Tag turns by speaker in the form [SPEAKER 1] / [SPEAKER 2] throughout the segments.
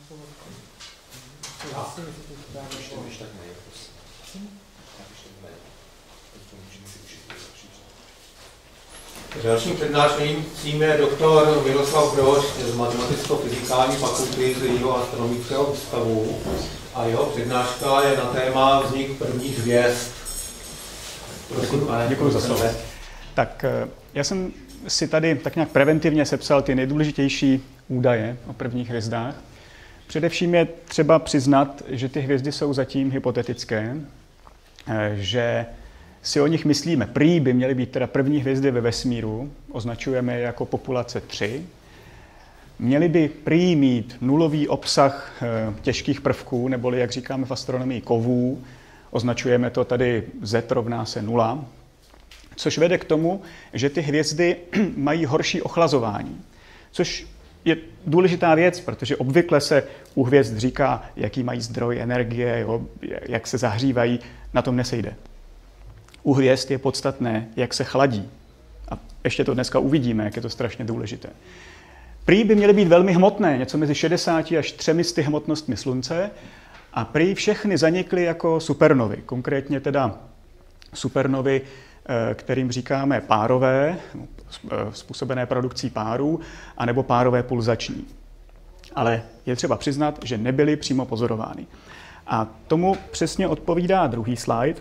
[SPEAKER 1] Dalším přednášejícím je doktor Miroslav Brož z Matematicko-fyzikální fakulty z Jihoastronomického ústavu a jeho přednáška je na téma vznik prvních hvězd.
[SPEAKER 2] Děkuji za slovo. Tak já jsem si tady tak nějak preventivně sepsal ty nejdůležitější údaje o prvních hvězdách. Především je třeba přiznat, že ty hvězdy jsou zatím hypotetické, že si o nich myslíme. Prý by měly být teda první hvězdy ve vesmíru, označujeme je jako populace 3. Měly by prý mít nulový obsah těžkých prvků, neboli, jak říkáme v astronomii, kovů. Označujeme to tady Z rovná se 0, což vede k tomu, že ty hvězdy mají horší ochlazování, což je důležitá věc, protože obvykle se u hvězd říká, jaký mají zdroj energie, jo, jak se zahřívají, na tom nesejde. U hvězd je podstatné, jak se chladí. A ještě to dneska uvidíme, jak je to strašně důležité. Prý by měly být velmi hmotné, něco mezi 60 až 300 hmotnostmi Slunce, a prý všechny zanikly jako supernovy, konkrétně teda supernovy, kterým říkáme párové, způsobené produkcí párů, anebo párové pulzační. Ale je třeba přiznat, že nebyly přímo pozorovány. A tomu přesně odpovídá druhý slide.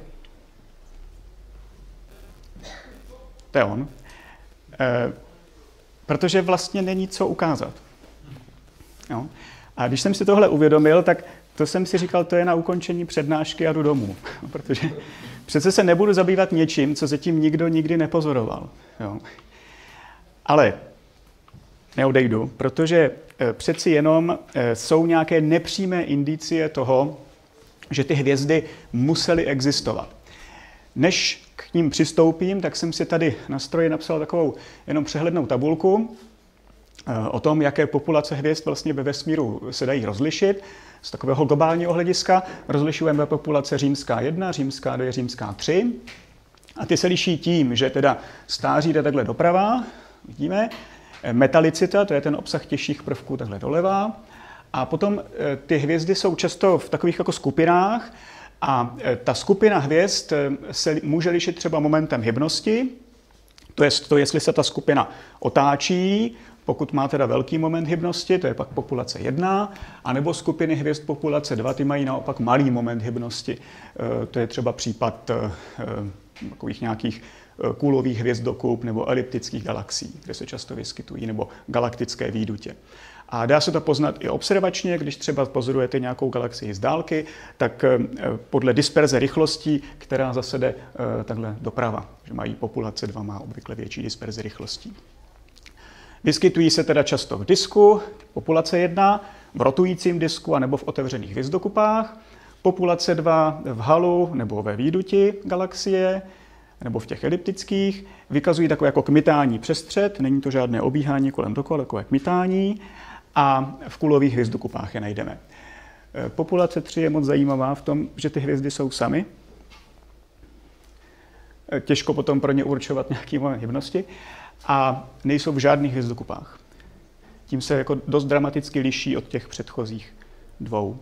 [SPEAKER 2] To je on. Protože vlastně není co ukázat. Jo? A když jsem si tohle uvědomil, tak to jsem si říkal, to je na ukončení přednášky a jdu domů. Protože přece se nebudu zabývat něčím, co zatím nikdo nikdy nepozoroval. Jo? Ale neodejdu, protože přeci jenom jsou nějaké nepřímé indicie toho, že ty hvězdy musely existovat. Než k ním přistoupím, tak jsem si tady na stroji napsal takovou jenom přehlednou tabulku o tom, jaké populace hvězd vlastně ve vesmíru se dají rozlišit. Z takového globálního hlediska rozlišujeme populace římská 1, římská 2, římská 3. A ty se liší tím, že teda stáří jde takhle doprava, vidíme, metalicita, to je ten obsah těžších prvků, takhle doleva. A potom ty hvězdy jsou často v takových jako skupinách a ta skupina hvězd se může lišit třeba momentem hybnosti, to je to, jestli se ta skupina otáčí, pokud má teda velký moment hybnosti, to je pak populace 1, anebo skupiny hvězd populace 2, ty mají naopak malý moment hybnosti. To je třeba případ takových nějakých kůlových hvězdokup nebo eliptických galaxií, kde se často vyskytují, nebo galaktické výdutě. A dá se to poznat i observačně, když třeba pozorujete nějakou galaxii z dálky, tak podle disperze rychlostí, která zase jde takhle doprava, že mají populace 2, má obvykle větší disperzi rychlostí. Vyskytují se teda často v disku, populace 1, v rotujícím disku anebo v otevřených hvězdokupách, populace 2 v halu nebo ve výduti galaxie, nebo v těch eliptických, vykazují takové jako kmitání přes střed, není to žádné obíhání kolem dokola, takové kmitání, a v kulových hvězdokupách je najdeme. Populace 3 je moc zajímavá v tom, že ty hvězdy jsou samy. Těžko potom pro ně určovat nějaký moment hybnosti. A nejsou v žádných hvězdokupách. Tím se jako dost dramaticky liší od těch předchozích dvou.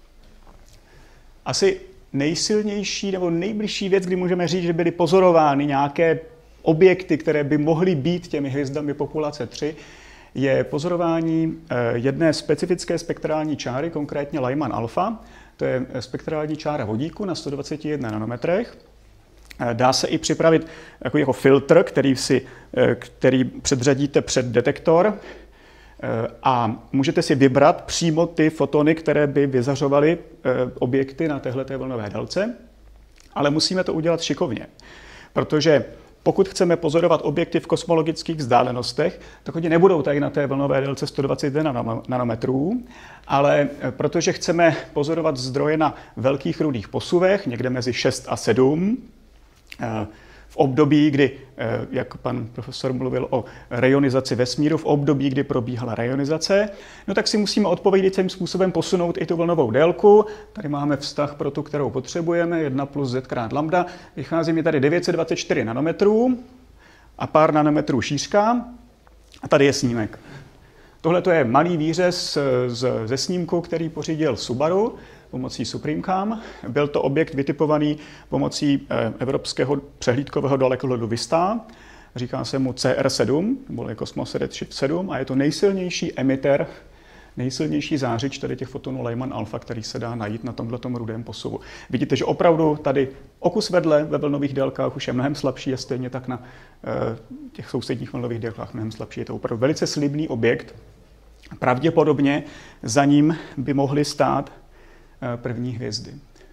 [SPEAKER 2] Asi nejsilnější nebo nejbližší věc, kdy můžeme říct, že byly pozorovány nějaké objekty, které by mohly být těmi hvězdami populace 3, je pozorování jedné specifické spektrální čáry, konkrétně Lyman alfa. To je spektrální čára vodíku na 121 nanometrech. Dá se i připravit jako filtr, který předřadíte před detektor a můžete si vybrat přímo ty fotony, které by vyzařovaly objekty na téhleté vlnové délce, ale musíme to udělat šikovně, protože pokud chceme pozorovat objekty v kosmologických vzdálenostech, tak oni nebudou tady na té vlnové délce 121 nanometrů, ale protože chceme pozorovat zdroje na velkých rudých posuvech, někde mezi 6 a 7, v období, kdy, jak pan profesor mluvil o rejonizaci vesmíru, v období, kdy probíhala rejonizace, no tak si musíme odpovědícím způsobem posunout i tu vlnovou délku. Tady máme vztah pro tu, kterou potřebujeme, 1 plus z krát lambda. Vychází mi tady 924 nanometrů a pár nanometrů šířka. A tady je snímek. Tohle je malý výřez ze snímku, který pořídil Subaru pomocí SupremeCam. Byl to objekt vytipovaný pomocí evropského přehlídkového dalekohledu Vista. Říká se mu CR7, nebo Cosmos Redshift 7, a je to nejsilnější emitter, nejsilnější zářič tady těch fotonů Lyman alpha, který se dá najít na tomhletom rudém posuvu. Vidíte, že opravdu tady o kus vedle ve vlnových délkách už je mnohem slabší a stejně tak na těch sousedních vlnových délkách mnohem slabší. Je to opravdu velice slibný objekt. Pravděpodobně za ním by mohly stát první hvězdy.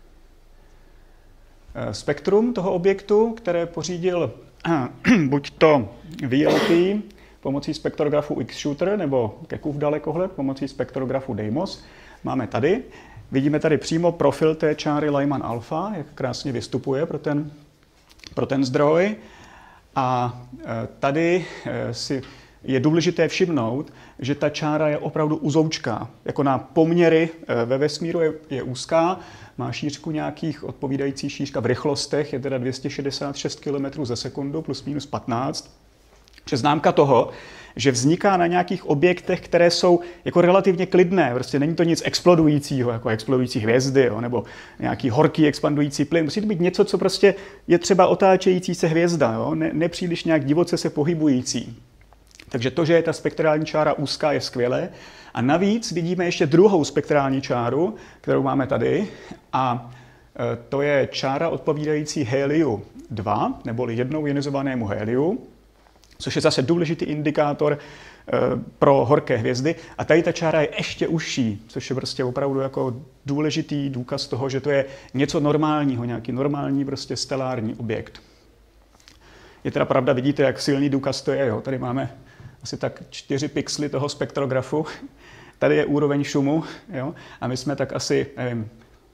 [SPEAKER 2] Spektrum toho objektu, které pořídil buď to VLT pomocí spektrografu X-Shooter nebo Keckův dalekohled pomocí spektrografu Deimos, máme tady. Vidíme tady přímo profil té čáry Lyman alpha, jak krásně vystupuje pro ten zdroj. A tady si je důležité všimnout, že ta čára je opravdu uzoučká. Jako na poměry ve vesmíru je úzká, má šířku nějakých odpovídající šířka v rychlostech, je teda 266 km za sekundu plus minus 15. Což známka toho, že vzniká na nějakých objektech, které jsou jako relativně klidné. Prostě není to nic explodujícího, jako explodující hvězdy, jo, nebo nějaký horký expandující plyn. Musí to být něco, co prostě je třeba otáčející se hvězda, jo, nepříliš nějak divoce se pohybující. Takže to, že je ta spektrální čára úzká, je skvělé. A navíc vidíme ještě druhou spektrální čáru, kterou máme tady. A to je čára odpovídající heliu 2, neboli jednou ionizovanému heliu, což je zase důležitý indikátor pro horké hvězdy. A tady ta čára je ještě užší, což je prostě opravdu jako důležitý důkaz toho, že to je něco normálního, nějaký normální prostě stelární objekt. Je teda pravda, vidíte, jak silný důkaz to je. Jo? Tady máme asi tak 4 pixely toho spektrografu. Tady je úroveň šumu, jo? A my jsme tak asi, nevím,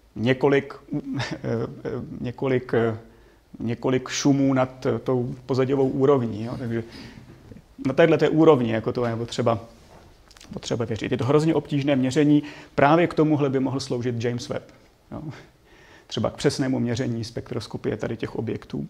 [SPEAKER 2] několik šumů nad tou pozadivou úrovní. Jo? Takže na této úrovni jako to je potřeba věřit. Je to hrozně obtížné měření, právě k tomuhle by mohl sloužit James Webb. Jo? Třeba k přesnému měření spektroskopie tady těch objektů.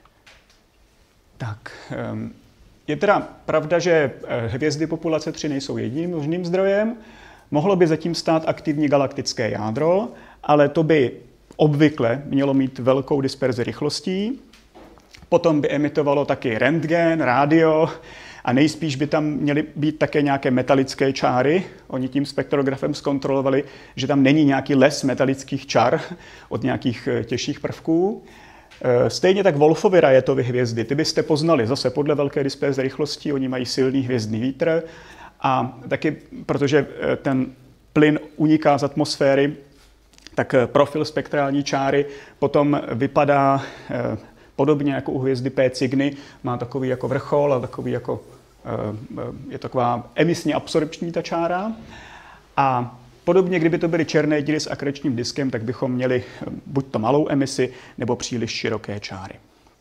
[SPEAKER 2] Tak, je teda pravda, že hvězdy populace 3 nejsou jediným možným zdrojem. Mohlo by zatím stát aktivní galaktické jádro, ale to by obvykle mělo mít velkou disperzi rychlostí. Potom by emitovalo taky rentgen, rádio a nejspíš by tam měly být také nějaké metalické čáry. Oni tím spektrografem zkontrolovali, že tam není nějaký les metalických čar od nějakých těžších prvků. Stejně tak Wolfovy Ryetovy hvězdy, ty byste poznali zase podle velké disperze rychlostí, oni mají silný hvězdný vítr a taky, protože ten plyn uniká z atmosféry, tak profil spektrální čáry potom vypadá podobně jako u hvězdy P Cygni, má takový jako vrchol a takový jako, je taková emisně absorpční ta čára. A podobně, kdyby to byly černé díry s akrečním diskem, tak bychom měli buď to malou emisi, nebo příliš široké čáry.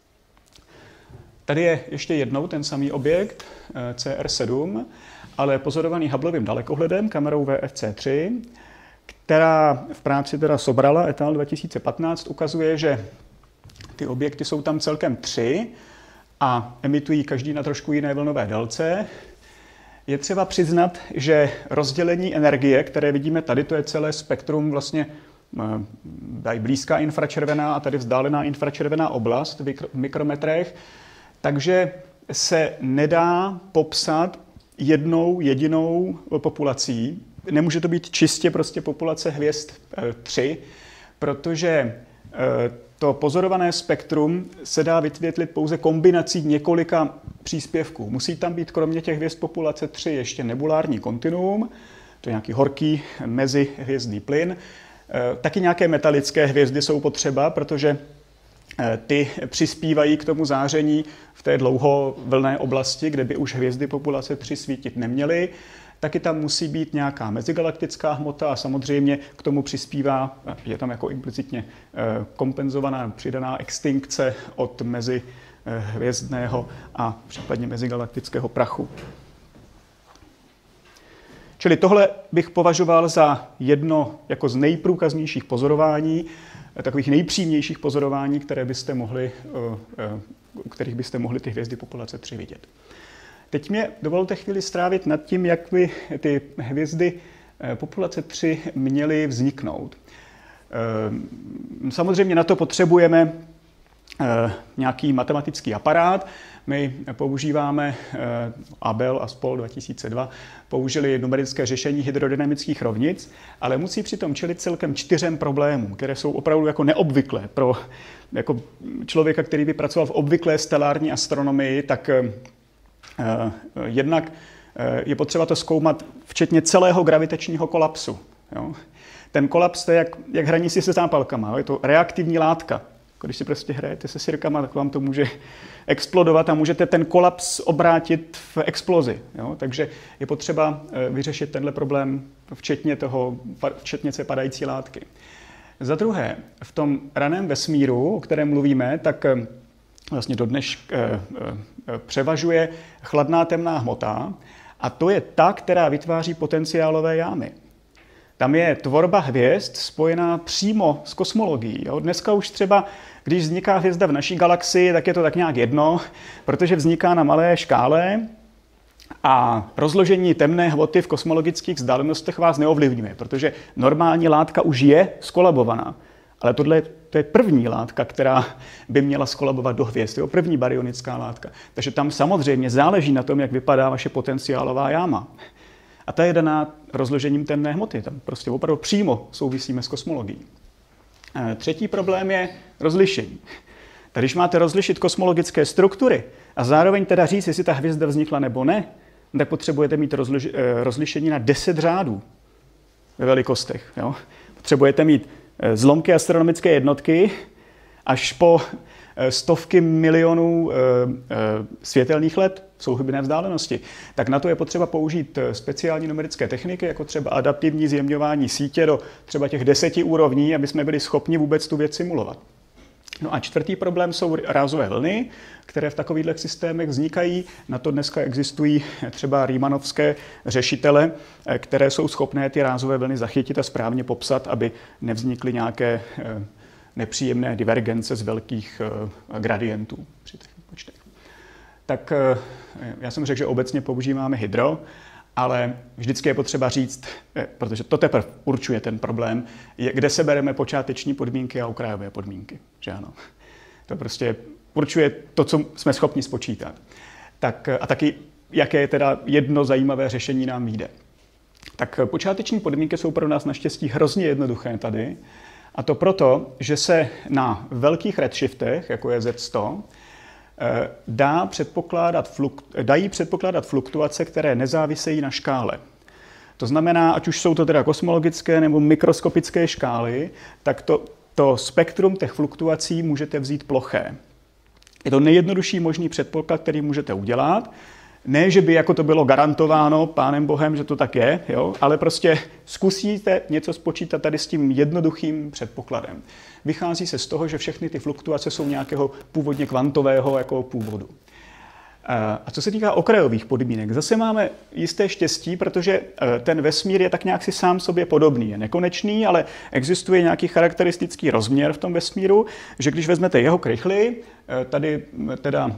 [SPEAKER 2] Tady je ještě jednou ten samý objekt, CR7, ale pozorovaný Hubbleovým dalekohledem, kamerou VFC3, která v práci teda Sobrala et al. 2015 ukazuje, že ty objekty jsou tam celkem 3 a emitují každý na trošku jiné vlnové délce. Je třeba přiznat, že rozdělení energie, které vidíme tady, to je celé spektrum vlastně tady blízká infračervená a tady vzdálená infračervená oblast v mikrometrech, takže se nedá popsat jednou jedinou populací. Nemůže to být čistě prostě populace hvězd 3, protože to pozorované spektrum se dá vysvětlit pouze kombinací několika příspěvků. Musí tam být kromě těch hvězd populace 3 ještě nebulární kontinuum, to je nějaký horký mezihvězdný plyn. Taky nějaké metalické hvězdy jsou potřeba, protože ty přispívají k tomu záření v té dlouhovlnné oblasti, kde by už hvězdy populace 3 svítit neměly. Taky tam musí být nějaká mezigalaktická hmota a samozřejmě k tomu přispívá, je tam jako implicitně kompenzovaná, přidaná extinkce od mezihvězdného a případně mezigalaktického prachu. Čili tohle bych považoval za jedno jako z nejprůkaznějších pozorování, takových nejpřímějších pozorování, u kterých byste mohli ty hvězdy populace 3 vidět. teď mě dovolte chvíli strávit nad tím, jak by ty hvězdy populace 3 měly vzniknout. Samozřejmě na to potřebujeme nějaký matematický aparát. My používáme, Abel a spol. 2002, použili numerické řešení hydrodynamických rovnic, ale musí přitom čelit celkem 4 problémům, které jsou opravdu jako neobvyklé pro jako člověka, který by pracoval v obvyklé stelární astronomii, tak jednak je potřeba to zkoumat včetně celého gravitačního kolapsu. Jo? Ten kolaps je jak hraní si se zápalkama, jo? Je to reaktivní látka. Když si prostě hrajete se sirkama, tak vám to může explodovat a můžete ten kolaps obrátit v explozi. Jo? Takže je potřeba vyřešit tenhle problém včetně té padající látky. Za druhé, v tom raném vesmíru, o kterém mluvíme, tak vlastně dodnes převažuje chladná temná hmota a to je ta, která vytváří potenciálové jámy. Tam je tvorba hvězd spojená přímo s kosmologií. Jo? Dneska už třeba, když vzniká hvězda v naší galaxii, tak je to tak nějak jedno, protože vzniká na malé škále a rozložení temné hmoty v kosmologických vzdálenostech vás neovlivňuje, protože normální látka už je skolabovaná. Ale to je první látka, která by měla skolabovat do hvězd, jo? První baryonická látka. Takže tam samozřejmě záleží na tom, jak vypadá vaše potenciálová jáma. A ta je daná rozložením temné hmoty. Tam prostě opravdu přímo souvisíme s kosmologií. Třetí problém je rozlišení. Tak když máte rozlišit kosmologické struktury a zároveň teda říct, jestli ta hvězda vznikla nebo ne, tak potřebujete mít rozlišení na 10 řádů ve velikostech. Jo? Potřebujete mít zlomky astronomické jednotky až po stovky milionů světelných let v souhybné vzdálenosti. Tak na to je potřeba použít speciální numerické techniky, jako třeba adaptivní zjemňování sítě do třeba těch 10 úrovní, aby jsme byli schopni vůbec tu věc simulovat. No a čtvrtý problém jsou rázové vlny, které v takovýchto systémech vznikají. Na to dneska existují třeba riemannovské řešitele, které jsou schopné ty rázové vlny zachytit a správně popsat, aby nevznikly nějaké nepříjemné divergence z velkých gradientů při těch výpočtech. Tak já jsem řekl, že obecně používáme hydro, ale vždycky je potřeba říct, protože to teprve určuje ten problém, kde se bereme počáteční podmínky a okrajové podmínky. Že ano? To prostě určuje to, co jsme schopni spočítat. A taky, jaké teda jedno zajímavé řešení nám vyjde. Tak počáteční podmínky jsou pro nás naštěstí hrozně jednoduché tady. A to proto, že se na velkých redshiftech, jako je Z100, dají předpokládat fluktuace, které nezávisejí na škále. To znamená, ať už jsou to teda kosmologické nebo mikroskopické škály, tak to spektrum těch fluktuací můžete vzít ploché. Je to nejjednodušší možný předpoklad, který můžete udělat. Ne, že by jako to bylo garantováno Pánem Bohem, že to tak je, jo? Ale prostě zkusíte něco spočítat tady s tím jednoduchým předpokladem. Vychází se z toho, že všechny ty fluktuace jsou nějakého původně kvantového jako původu. A co se týká okrajových podmínek, zase máme jisté štěstí, protože ten vesmír je tak nějak si sám sobě podobný. Je nekonečný, ale existuje nějaký charakteristický rozměr v tom vesmíru, že když vezmete jeho krychly, tady teda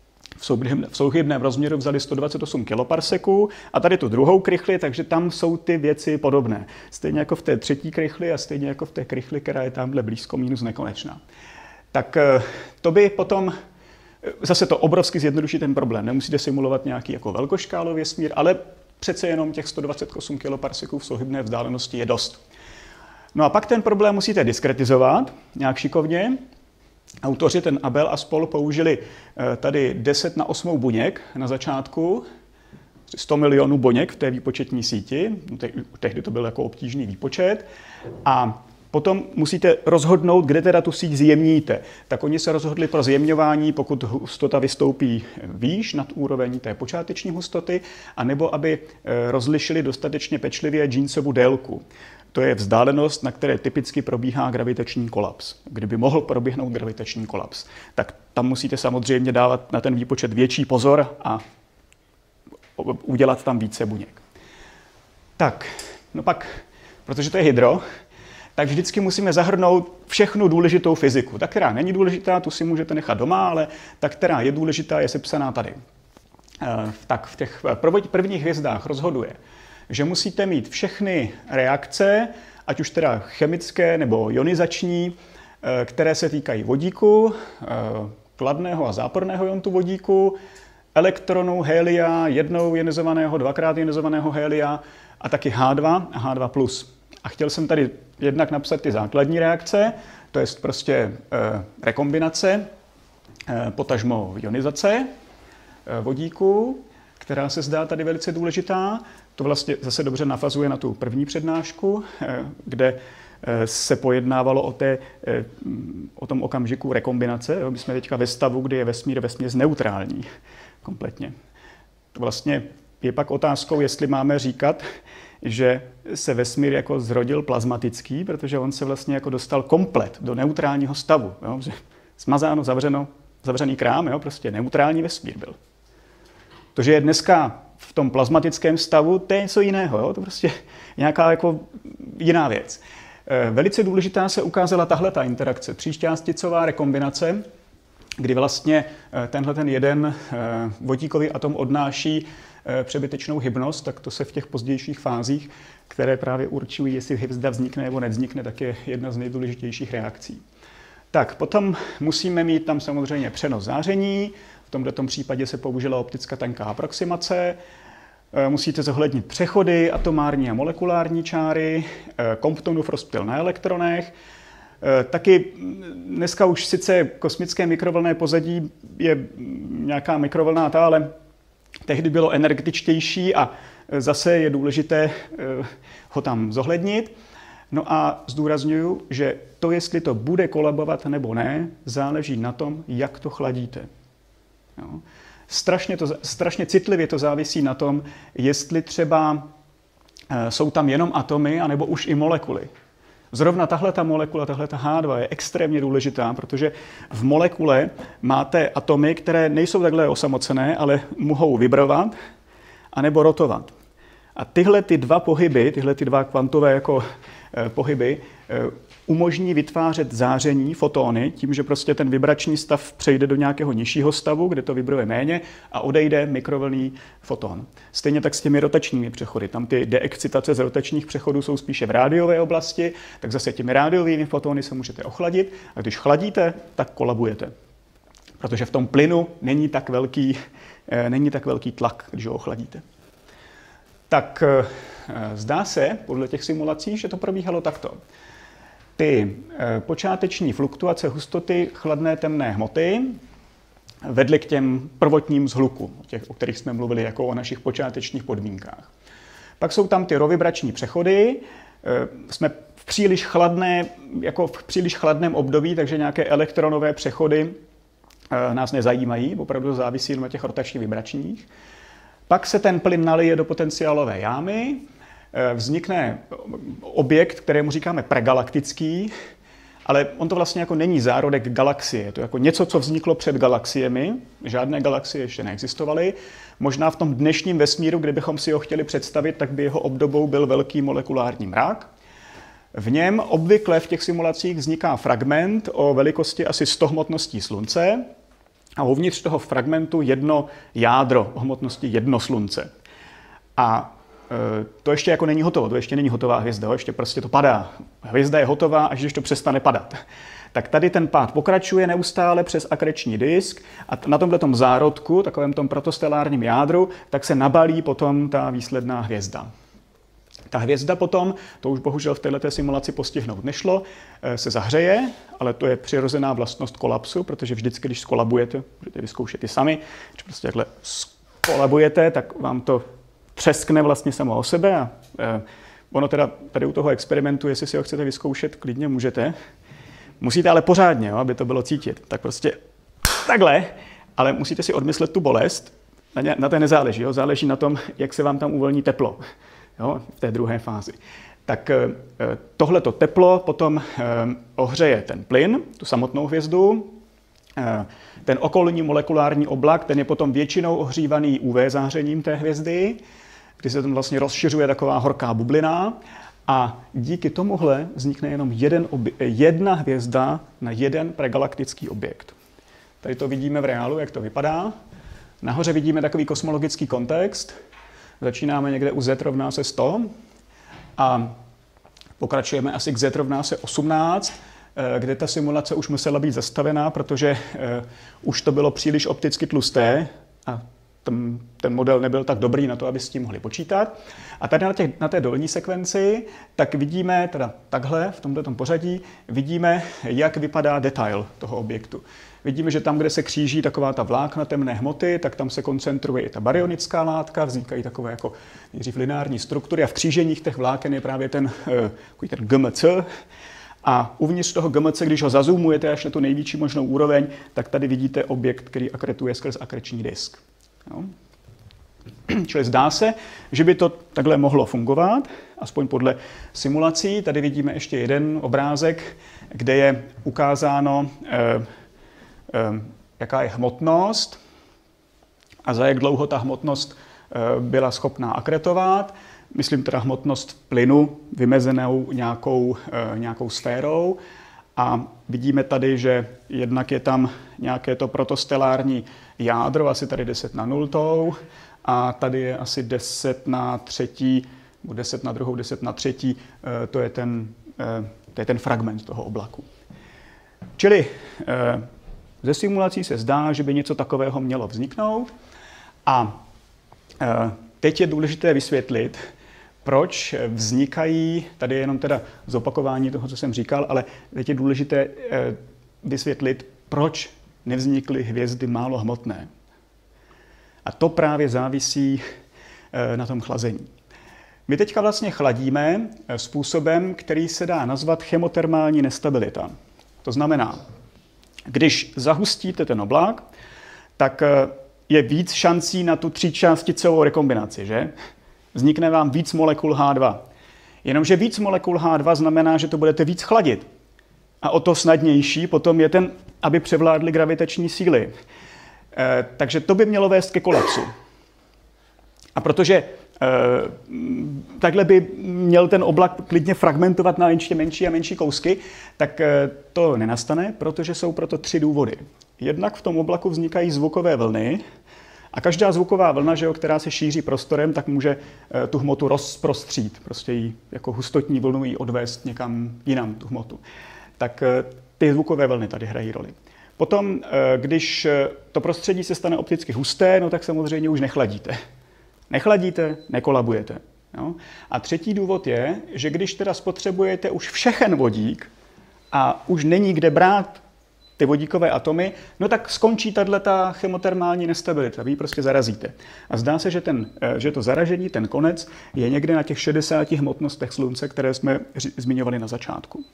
[SPEAKER 2] v souhybném rozměru vzali 128 kiloparseků a tady tu druhou krychli, takže tam jsou ty věci podobné. Stejně jako v té třetí krychli a stejně jako v té krychli, která je tamhle blízko minus nekonečná. Tak to by potom zase to obrovsky zjednoduší ten problém. Nemusíte simulovat nějaký jako velkoškálový vesmír, ale přece jenom těch 128 kiloparseků v souhybné vzdálenosti je dost. No a pak ten problém musíte diskretizovat nějak šikovně. Autoři, ten Abel a spol, použili tady 10⁸ buněk na začátku, 100 milionů buněk v té výpočetní síti, tehdy to byl jako obtížný výpočet, a potom musíte rozhodnout, kde teda tu síť zjemníte. Tak oni se rozhodli pro zjemňování, pokud hustota vystoupí výš nad úroveň té počáteční hustoty, anebo aby rozlišili dostatečně pečlivě Jeansovu délku. To je vzdálenost, na které typicky probíhá gravitační kolaps. Kdyby mohl proběhnout gravitační kolaps, tak tam musíte samozřejmě dávat na ten výpočet větší pozor a udělat tam více buněk. Tak, no pak, protože to je hydro, tak vždycky musíme zahrnout všechnu důležitou fyziku. Ta, která není důležitá, tu si můžete nechat doma, ale ta, která je důležitá, je sepsaná tady. tak v těch prvních hvězdách rozhoduje, že musíte mít všechny reakce, ať už teda chemické nebo ionizační, které se týkají vodíku, kladného a záporného iontu vodíku, elektronů, helia, jednou ionizovaného, dvakrát ionizovaného helia a taky H2 a H2+. A chtěl jsem tady jednak napsat ty základní reakce, to je prostě rekombinace, potažmo ionizace vodíku, která se zdá tady velice důležitá. To vlastně zase dobře navazuje na tu první přednášku, kde se pojednávalo o tom okamžiku rekombinace. My jsme teďka ve stavu, kdy je vesmír vesměs neutrální kompletně. To vlastně je pak otázkou, jestli máme říkat, že se vesmír jako zrodil plazmatický, protože on se vlastně jako dostal komplet do neutrálního stavu. Jo? Smazáno, zavřený krám, jo? Prostě neutrální vesmír byl. To, že je dneska v tom plazmatickém stavu, to je něco jiného. Jo? To prostě nějaká jako jiná věc. Velice důležitá se ukázala tahleta interakce, tříšťásticová rekombinace, kdy vlastně tenhle ten jeden vodíkový atom odnáší přebytečnou hybnost, tak to se v těch pozdějších fázích, které právě určují, jestli hvězda vznikne nebo nevznikne, tak je jedna z nejdůležitějších reakcí. Tak, potom musíme mít tam samozřejmě přenos záření, v tomto případě se použila optická tenká aproximace, musíte zohlednit přechody, atomární a molekulární čáry, Comptonův rozptyl na elektronech. Taky dneska už sice kosmické mikrovlnné pozadí je nějaká mikrovlnná, ale tehdy bylo energetičtější a zase je důležité ho tam zohlednit. No a zdůrazňuju, že to, jestli to bude kolabovat nebo ne, záleží na tom, jak to chladíte. Jo. Strašně citlivě to závisí na tom, jestli třeba jsou tam jenom atomy, anebo už i molekuly. Zrovna tahleta molekula, tahleta H2 je extrémně důležitá, protože v molekule máte atomy, které nejsou takhle osamocené, ale mohou vibrovat anebo rotovat. A tyhle ty dva pohyby, tyhle ty dva kvantové jako pohyby umožní vytvářet záření, fotony, tím, že prostě ten vibrační stav přejde do nějakého nižšího stavu, kde to vibruje méně a odejde mikrovlnný foton. Stejně tak s těmi rotačními přechody. Tam ty deexcitace z rotačních přechodů jsou spíše v rádiové oblasti, tak zase těmi rádiovými fotony se můžete ochladit a když chladíte, tak kolabujete. Protože v tom plynu není tak velký tlak, když ho ochladíte. Tak zdá se, podle těch simulací, že to probíhalo takto. Ty počáteční fluktuace hustoty chladné temné hmoty vedly k těm prvotním zhluku, o kterých jsme mluvili jako o našich počátečních podmínkách. Pak jsou tam ty rovibrační přechody, jsme v příliš chladném období, takže nějaké elektronové přechody nás nezajímají, opravdu závisí na těch rotačních vibračních. Pak se ten plyn nalije do potenciálové jámy, vznikne objekt, kterému říkáme pregalaktický, ale on to vlastně jako není zárodek galaxie. To je jako něco, co vzniklo před galaxiemi. Žádné galaxie ještě neexistovaly. Možná v tom dnešním vesmíru, kdybychom si ho chtěli představit, tak by jeho obdobou byl velký molekulární mrak. V něm obvykle v těch simulacích vzniká fragment o velikosti asi 100 hmotností Slunce a uvnitř toho fragmentu jedno jádro o hmotnosti 1 Slunce. A to ještě jako není hotovo, to ještě není hotová hvězda, ještě prostě to padá. Hvězda je hotová, až když to přestane padat. Tak tady ten pád pokračuje neustále přes akreční disk a na tomhletom zárodku, takovém tom protostelárním jádru, tak se nabalí potom ta výsledná hvězda. Ta hvězda potom, to už bohužel v této simulaci postihnout nešlo, se zahřeje, ale to je přirozená vlastnost kolapsu, protože vždycky, když skolabujete, můžete vyzkoušet i sami, když prostě takhle skolabujete, tak vám to třeskne vlastně samo o sebe a ono teda tady u toho experimentu, jestli si ho chcete vyzkoušet, klidně můžete. Musíte ale pořádně, jo, aby to bylo cítit. Tak prostě takhle, ale musíte si odmyslet tu bolest, na té nezáleží, jo, záleží na tom, jak se vám tam uvolní teplo, jo, v té druhé fázi. Tak tohleto teplo potom ohřeje ten plyn, tu samotnou hvězdu. Ten okolní molekulární oblak, ten je potom většinou ohřívaný UV zářením té hvězdy, kdy se tam vlastně rozšiřuje taková horká bublina a díky tomuhle vznikne jenom jedna hvězda na jeden pregalaktický objekt. Tady to vidíme v reálu, jak to vypadá. Nahoře vidíme takový kosmologický kontext. Začínáme někde u z rovná se 100 a pokračujeme asi k z rovná se 18, kde ta simulace už musela být zastavená, protože už to bylo příliš opticky tlusté a ten model nebyl tak dobrý na to, aby s tím mohli počítat. A tady na té dolní sekvenci tak vidíme, teda takhle, v tomto pořadí, vidíme, jak vypadá detail toho objektu. Vidíme, že tam, kde se kříží taková ta vlákna temné hmoty, tak tam se koncentruje i ta baryonická látka, vznikají takové jako nejdřív lineární struktury a v kříženích těch vláken je právě ten GMC. A uvnitř toho GMC, když ho zazoomujete až na tu největší možnou úroveň, tak tady vidíte objekt, který akretuje skrz akreční disk. Jo? Čili zdá se, že by to takhle mohlo fungovat, aspoň podle simulací. Tady vidíme ještě jeden obrázek, kde je ukázáno, jaká je hmotnost a za jak dlouho ta hmotnost byla schopná akretovat. Myslím teda hmotnost plynu vymezenou nějakou sférou. A vidíme tady, že jednak je tam nějaké to protostelární jádro, asi tady 10 na 0, a tady je asi 10 na 3, 10 na 2, 10 na 3, to je ten fragment toho oblaku. Čili ze simulací se zdá, že by něco takového mělo vzniknout a teď je důležité vysvětlit, proč vznikají, tady je jenom teda zopakování toho, co jsem říkal, ale teď je důležité vysvětlit, proč nevznikly hvězdy málo hmotné. A to právě závisí na tom chlazení. My teďka vlastně chladíme způsobem, který se dá nazvat chemotermální nestabilita. To znamená, když zahustíte ten oblak, tak je víc šancí na tu tříčásticovou rekombinaci, že? Vznikne vám víc molekul H2. Jenomže víc molekul H2 znamená, že to budete víc chladit. A o to snadnější potom je ten, aby převládly gravitační síly. Takže to by mělo vést ke kolapsu. A protože takhle by měl ten oblak klidně fragmentovat na ještě menší a menší kousky, tak to nenastane, protože jsou proto 3 důvody. Jednak v tom oblaku vznikají zvukové vlny a každá zvuková vlna, která se šíří prostorem, tak může tu hmotu rozprostřít, prostě ji jako hustotní vlnu ji odvést někam jinam, tu hmotu. Tak ty zvukové vlny tady hrají roli. Potom, když to prostředí se stane opticky husté, no tak samozřejmě už nechladíte. Nechladíte, nekolabujete. Jo? A třetí důvod je, že když teda spotřebujete už všechen vodík a už není kde brát ty vodíkové atomy, no tak skončí tato chemotermální nestabilita, vy ji prostě zarazíte. A zdá se, že to zaražení, ten konec, je někde na těch 60 hmotnostech slunce, které jsme zmiňovali na začátku.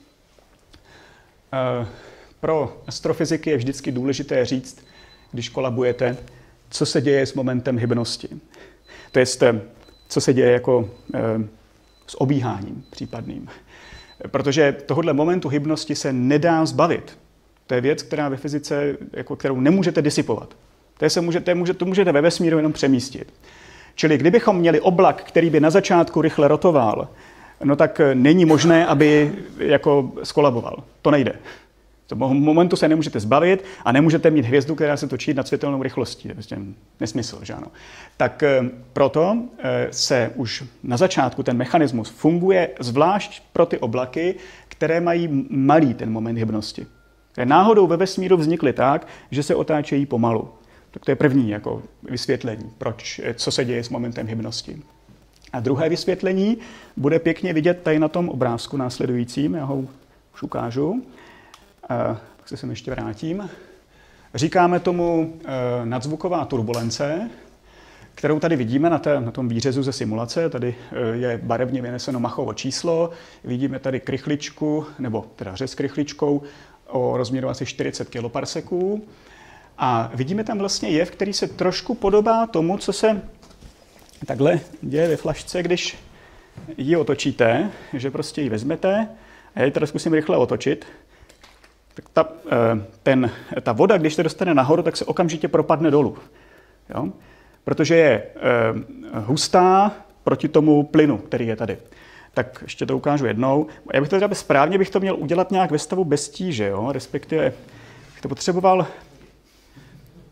[SPEAKER 2] Pro astrofyziky je vždycky důležité říct, když kolabujete, co se děje s momentem hybnosti. To je, co se děje jako s obíháním případným. Protože tohohle momentu hybnosti se nedá zbavit. To je věc, která ve fyzice, jako, kterou nemůžete disipovat. To můžete ve vesmíru jenom přemístit. Čili kdybychom měli oblak, který by na začátku rychle rotoval, no tak není možné, aby jako skolaboval. To nejde. Toho momentu se nemůžete zbavit a nemůžete mít hvězdu, která se točí nad světelnou rychlostí. To je prostě nesmysl, že ano. Tak proto se už na začátku ten mechanismus funguje zvlášť pro ty oblaky, které mají malý ten moment hybnosti. Které náhodou ve vesmíru vznikly tak, že se otáčejí pomalu. Tak to je první jako vysvětlení, co se děje s momentem hybnosti. A druhé vysvětlení bude pěkně vidět tady na tom obrázku následujícím, já ho už ukážu. Tak se sem ještě vrátím. Říkáme tomu nadzvuková turbulence, kterou tady vidíme na tom výřezu ze simulace. Tady je barevně vyneseno Machovo číslo. Vidíme tady krychličku, nebo teda řez krychličkou o rozměru asi 40 kiloparseků. A vidíme tam vlastně jev, který se trošku podobá tomu, co se takhle děje ve flašce, když ji otočíte, že prostě ji vezmete. A já ji tady zkusím rychle otočit. Tak ta voda, když se dostane nahoru, tak se okamžitě propadne dolů. Jo? Protože je hustá proti tomu plynu, který je tady. Tak ještě to ukážu jednou. Já bych to teda správně bych to měl udělat nějak ve stavu bez tíže, jo? Respektive bych to potřeboval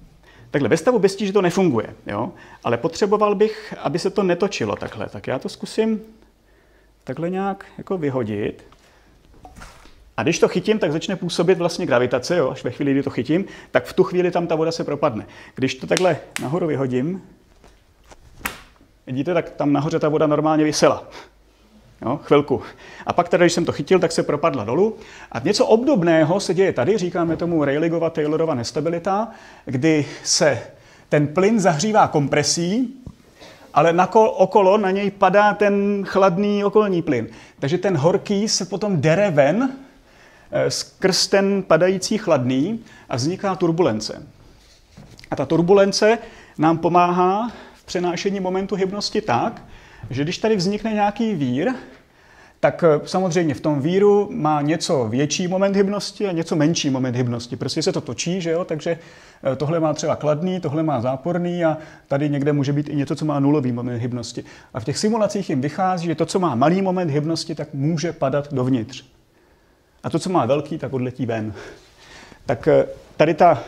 [SPEAKER 2] Takhle, ve stavu bez tíže to nefunguje, jo? Ale potřeboval bych, aby se to netočilo takhle. Tak já to zkusím takhle nějak jako vyhodit. A když to chytím, tak začne působit vlastně gravitace, jo? Až ve chvíli, kdy to chytím, tak v tu chvíli tam ta voda se propadne. Když to takhle nahoru vyhodím, vidíte, tak tam nahoře ta voda normálně visela. Jo, chvilku. A pak teda, když jsem to chytil, tak se propadla dolů. A něco obdobného se děje tady, říkáme tomu Rayleigova Taylorova nestabilita, kdy se ten plyn zahřívá kompresí, ale okolo na něj padá ten chladný okolní plyn. Takže ten horký se potom dere ven skrz ten padající chladný a vzniká turbulence. A ta turbulence nám pomáhá v přenášení momentu hybnosti tak, že když tady vznikne nějaký vír, tak samozřejmě v tom víru má něco větší moment hybnosti a něco menší moment hybnosti. Prostě se to točí, že jo? Takže tohle má třeba kladný, tohle má záporný a tady někde může být i něco, co má nulový moment hybnosti. A v těch simulacích jim vychází, že to, co má malý moment hybnosti, tak může padat dovnitř. A to, co má velký, tak odletí ven. Tak tady ta,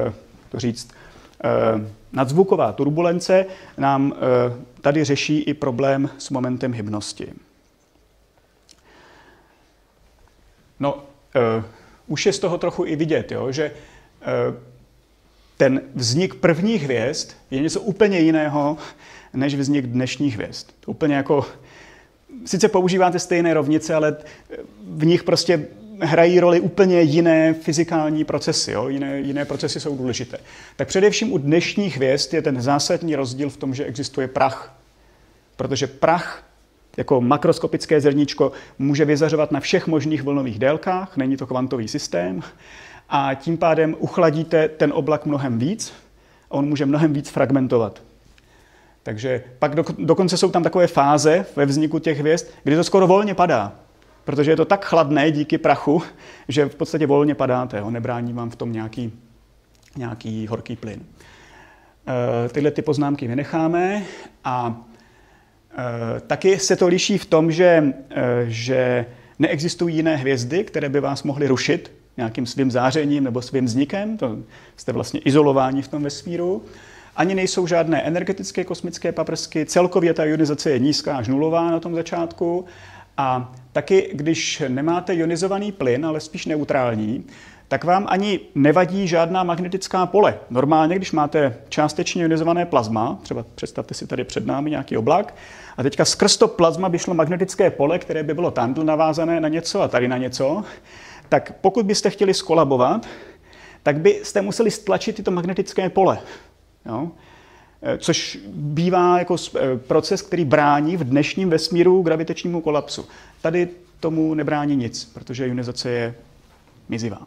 [SPEAKER 2] nadzvuková turbulence nám tady řeší i problém s momentem hybnosti. No, už je z toho trochu i vidět, jo, že ten vznik prvních hvězd je něco úplně jiného, než vznik dnešních hvězd. Úplně jako, sice používáte stejné rovnice, ale v nich prostě hrají roli úplně jiné fyzikální procesy. Jo? Jiné procesy jsou důležité. Tak především u dnešních hvězd je ten zásadní rozdíl v tom, že existuje prach. Protože prach jako makroskopické zrníčko může vyzařovat na všech možných vlnových délkách, není to kvantový systém, a tím pádem uchladíte ten oblak mnohem víc a on může mnohem víc fragmentovat. Takže pak dokonce jsou tam takové fáze ve vzniku těch hvězd, kdy to skoro volně padá. Protože je to tak chladné díky prachu, že v podstatě volně padáte, nebrání vám v tom nějaký horký plyn. Tyhle ty poznámky vynecháme a taky se to liší v tom, že neexistují jiné hvězdy, které by vás mohly rušit nějakým svým zářením nebo svým vznikem, to jste vlastně izolováni v tom vesmíru. Ani nejsou žádné energetické kosmické paprsky, celkově ta ionizace je nízká až nulová na tom začátku. A taky, když nemáte ionizovaný plyn, ale spíš neutrální, tak vám ani nevadí žádná magnetická pole. Normálně, když máte částečně ionizované plazma, třeba představte si tady před námi nějaký oblak, a teďka skrz to plazma by šlo magnetické pole, které by bylo tamhle navázané na něco a tady na něco, tak pokud byste chtěli skolabovat, tak byste museli stlačit tyto magnetické pole. Jo? Což bývá jako proces, který brání v dnešním vesmíru gravitačnímu kolapsu. Tady tomu nebrání nic, protože ionizace je mizivá.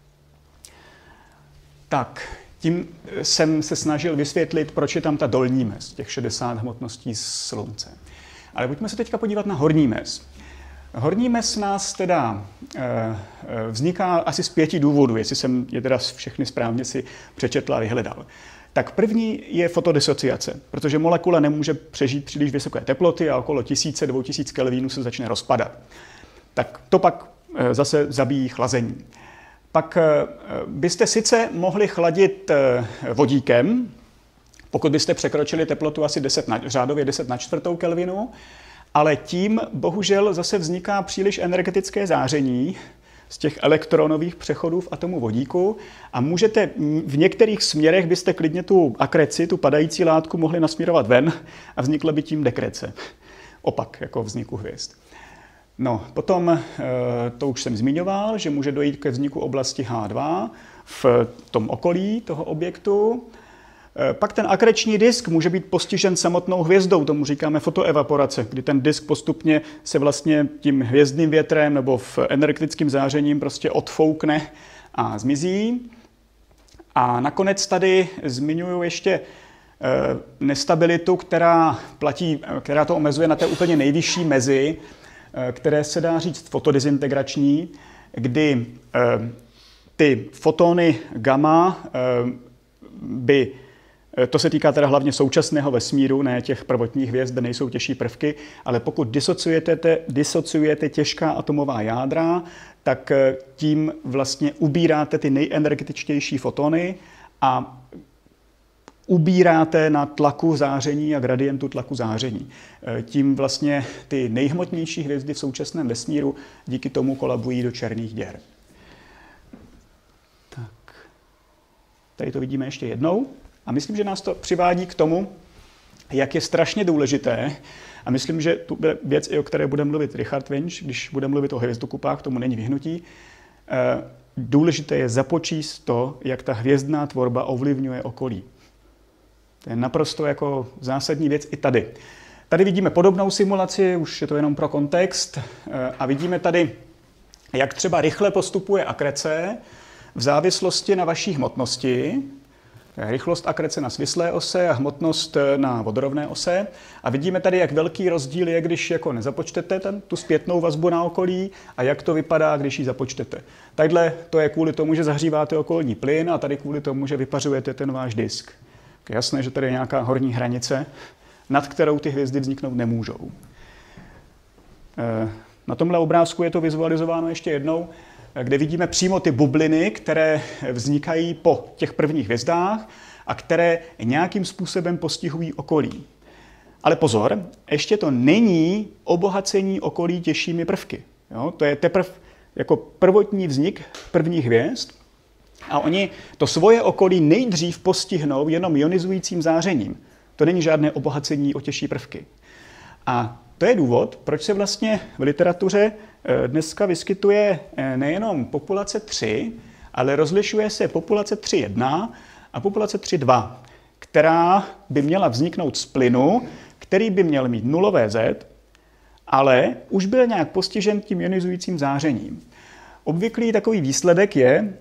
[SPEAKER 2] Tak, tím jsem se snažil vysvětlit, proč je tam ta dolní mez, těch 60 hmotností Slunce. Ale pojďme se teďka podívat na horní mez. Horní mez nás teda vzniká asi z 5 důvodů, jestli jsem je teda všechny správně si přečetl a vyhledal. Tak první je fotodisociace, protože molekula nemůže přežít příliš vysoké teploty a okolo 1000–2000 kelvínů se začne rozpadat. Tak to pak zase zabíjí chlazení. Pak byste sice mohli chladit vodíkem, pokud byste překročili teplotu asi řádově 10⁴ kelvinu, ale tím bohužel zase vzniká příliš energetické záření z těch elektronových přechodů v atomu vodíku a můžete v některých směrech byste klidně tu akreci, tu padající látku mohli nasměrovat ven a vznikla by tím dekrece. Opak jako vzniku hvězd. No, potom, to už jsem zmiňoval, že může dojít ke vzniku oblasti H2 v tom okolí toho objektu. Pak ten akreční disk může být postižen samotnou hvězdou, tomu říkáme fotoevaporace, kdy ten disk postupně se vlastně tím hvězdným větrem nebo v energetickým zářením prostě odfoukne a zmizí. A nakonec tady zmiňuji ještě nestabilitu, která to omezuje na té úplně nejvyšší mezi, které se dá říct fotodizintegrační, kdy ty fotony gamma to se týká teda hlavně současného vesmíru, ne těch prvotních hvězd, kde nejsou těžší prvky, ale pokud disociujete těžká atomová jádra, tak tím vlastně ubíráte ty nejenergetičtější fotony a ubíráte na tlaku záření a gradientu tlaku záření. Tím vlastně ty nejhmotnější hvězdy v současném vesmíru díky tomu kolabují do černých děr. Tak. Tady to vidíme ještě jednou. A myslím, že nás to přivádí k tomu, jak je strašně důležité, a myslím, že tu bude věc, i o které bude mluvit Richard Winch, když bude mluvit o hvězdokupách, tomu není vyhnutí. Důležité je započíst to, jak ta hvězdná tvorba ovlivňuje okolí. To je naprosto jako zásadní věc i tady. Tady vidíme podobnou simulaci, už je to jenom pro kontext, a vidíme tady, jak třeba rychle postupuje akrece v závislosti na vaší hmotnosti. Rychlost akrece na svislé ose a hmotnost na vodorovné ose. A vidíme tady, jak velký rozdíl je, když jako nezapočtete tu zpětnou vazbu na okolí a jak to vypadá, když ji započtete. Takhle to je kvůli tomu, že zahříváte okolní plyn a tady kvůli tomu, že vypařujete ten váš disk. Je jasné, že tady je nějaká horní hranice, nad kterou ty hvězdy vzniknout nemůžou. Na tomhle obrázku je to vizualizováno ještě jednou, kde vidíme přímo ty bubliny, které vznikají po těch prvních hvězdách a které nějakým způsobem postihují okolí. Ale pozor, ještě to není obohacení okolí těžšími prvky. Jo? To je teprve jako prvotní vznik prvních hvězd a oni to svoje okolí nejdřív postihnou jenom ionizujícím zářením. To není žádné obohacení o těžší prvky. A to je důvod, proč se vlastně v literatuře dneska vyskytuje nejenom populace 3, ale rozlišuje se populace 3.1 a populace 3.2, která by měla vzniknout z plynu, který by měl mít nulové Z, ale už byl nějak postižen tím ionizujícím zářením. Obvyklý takový výsledek je,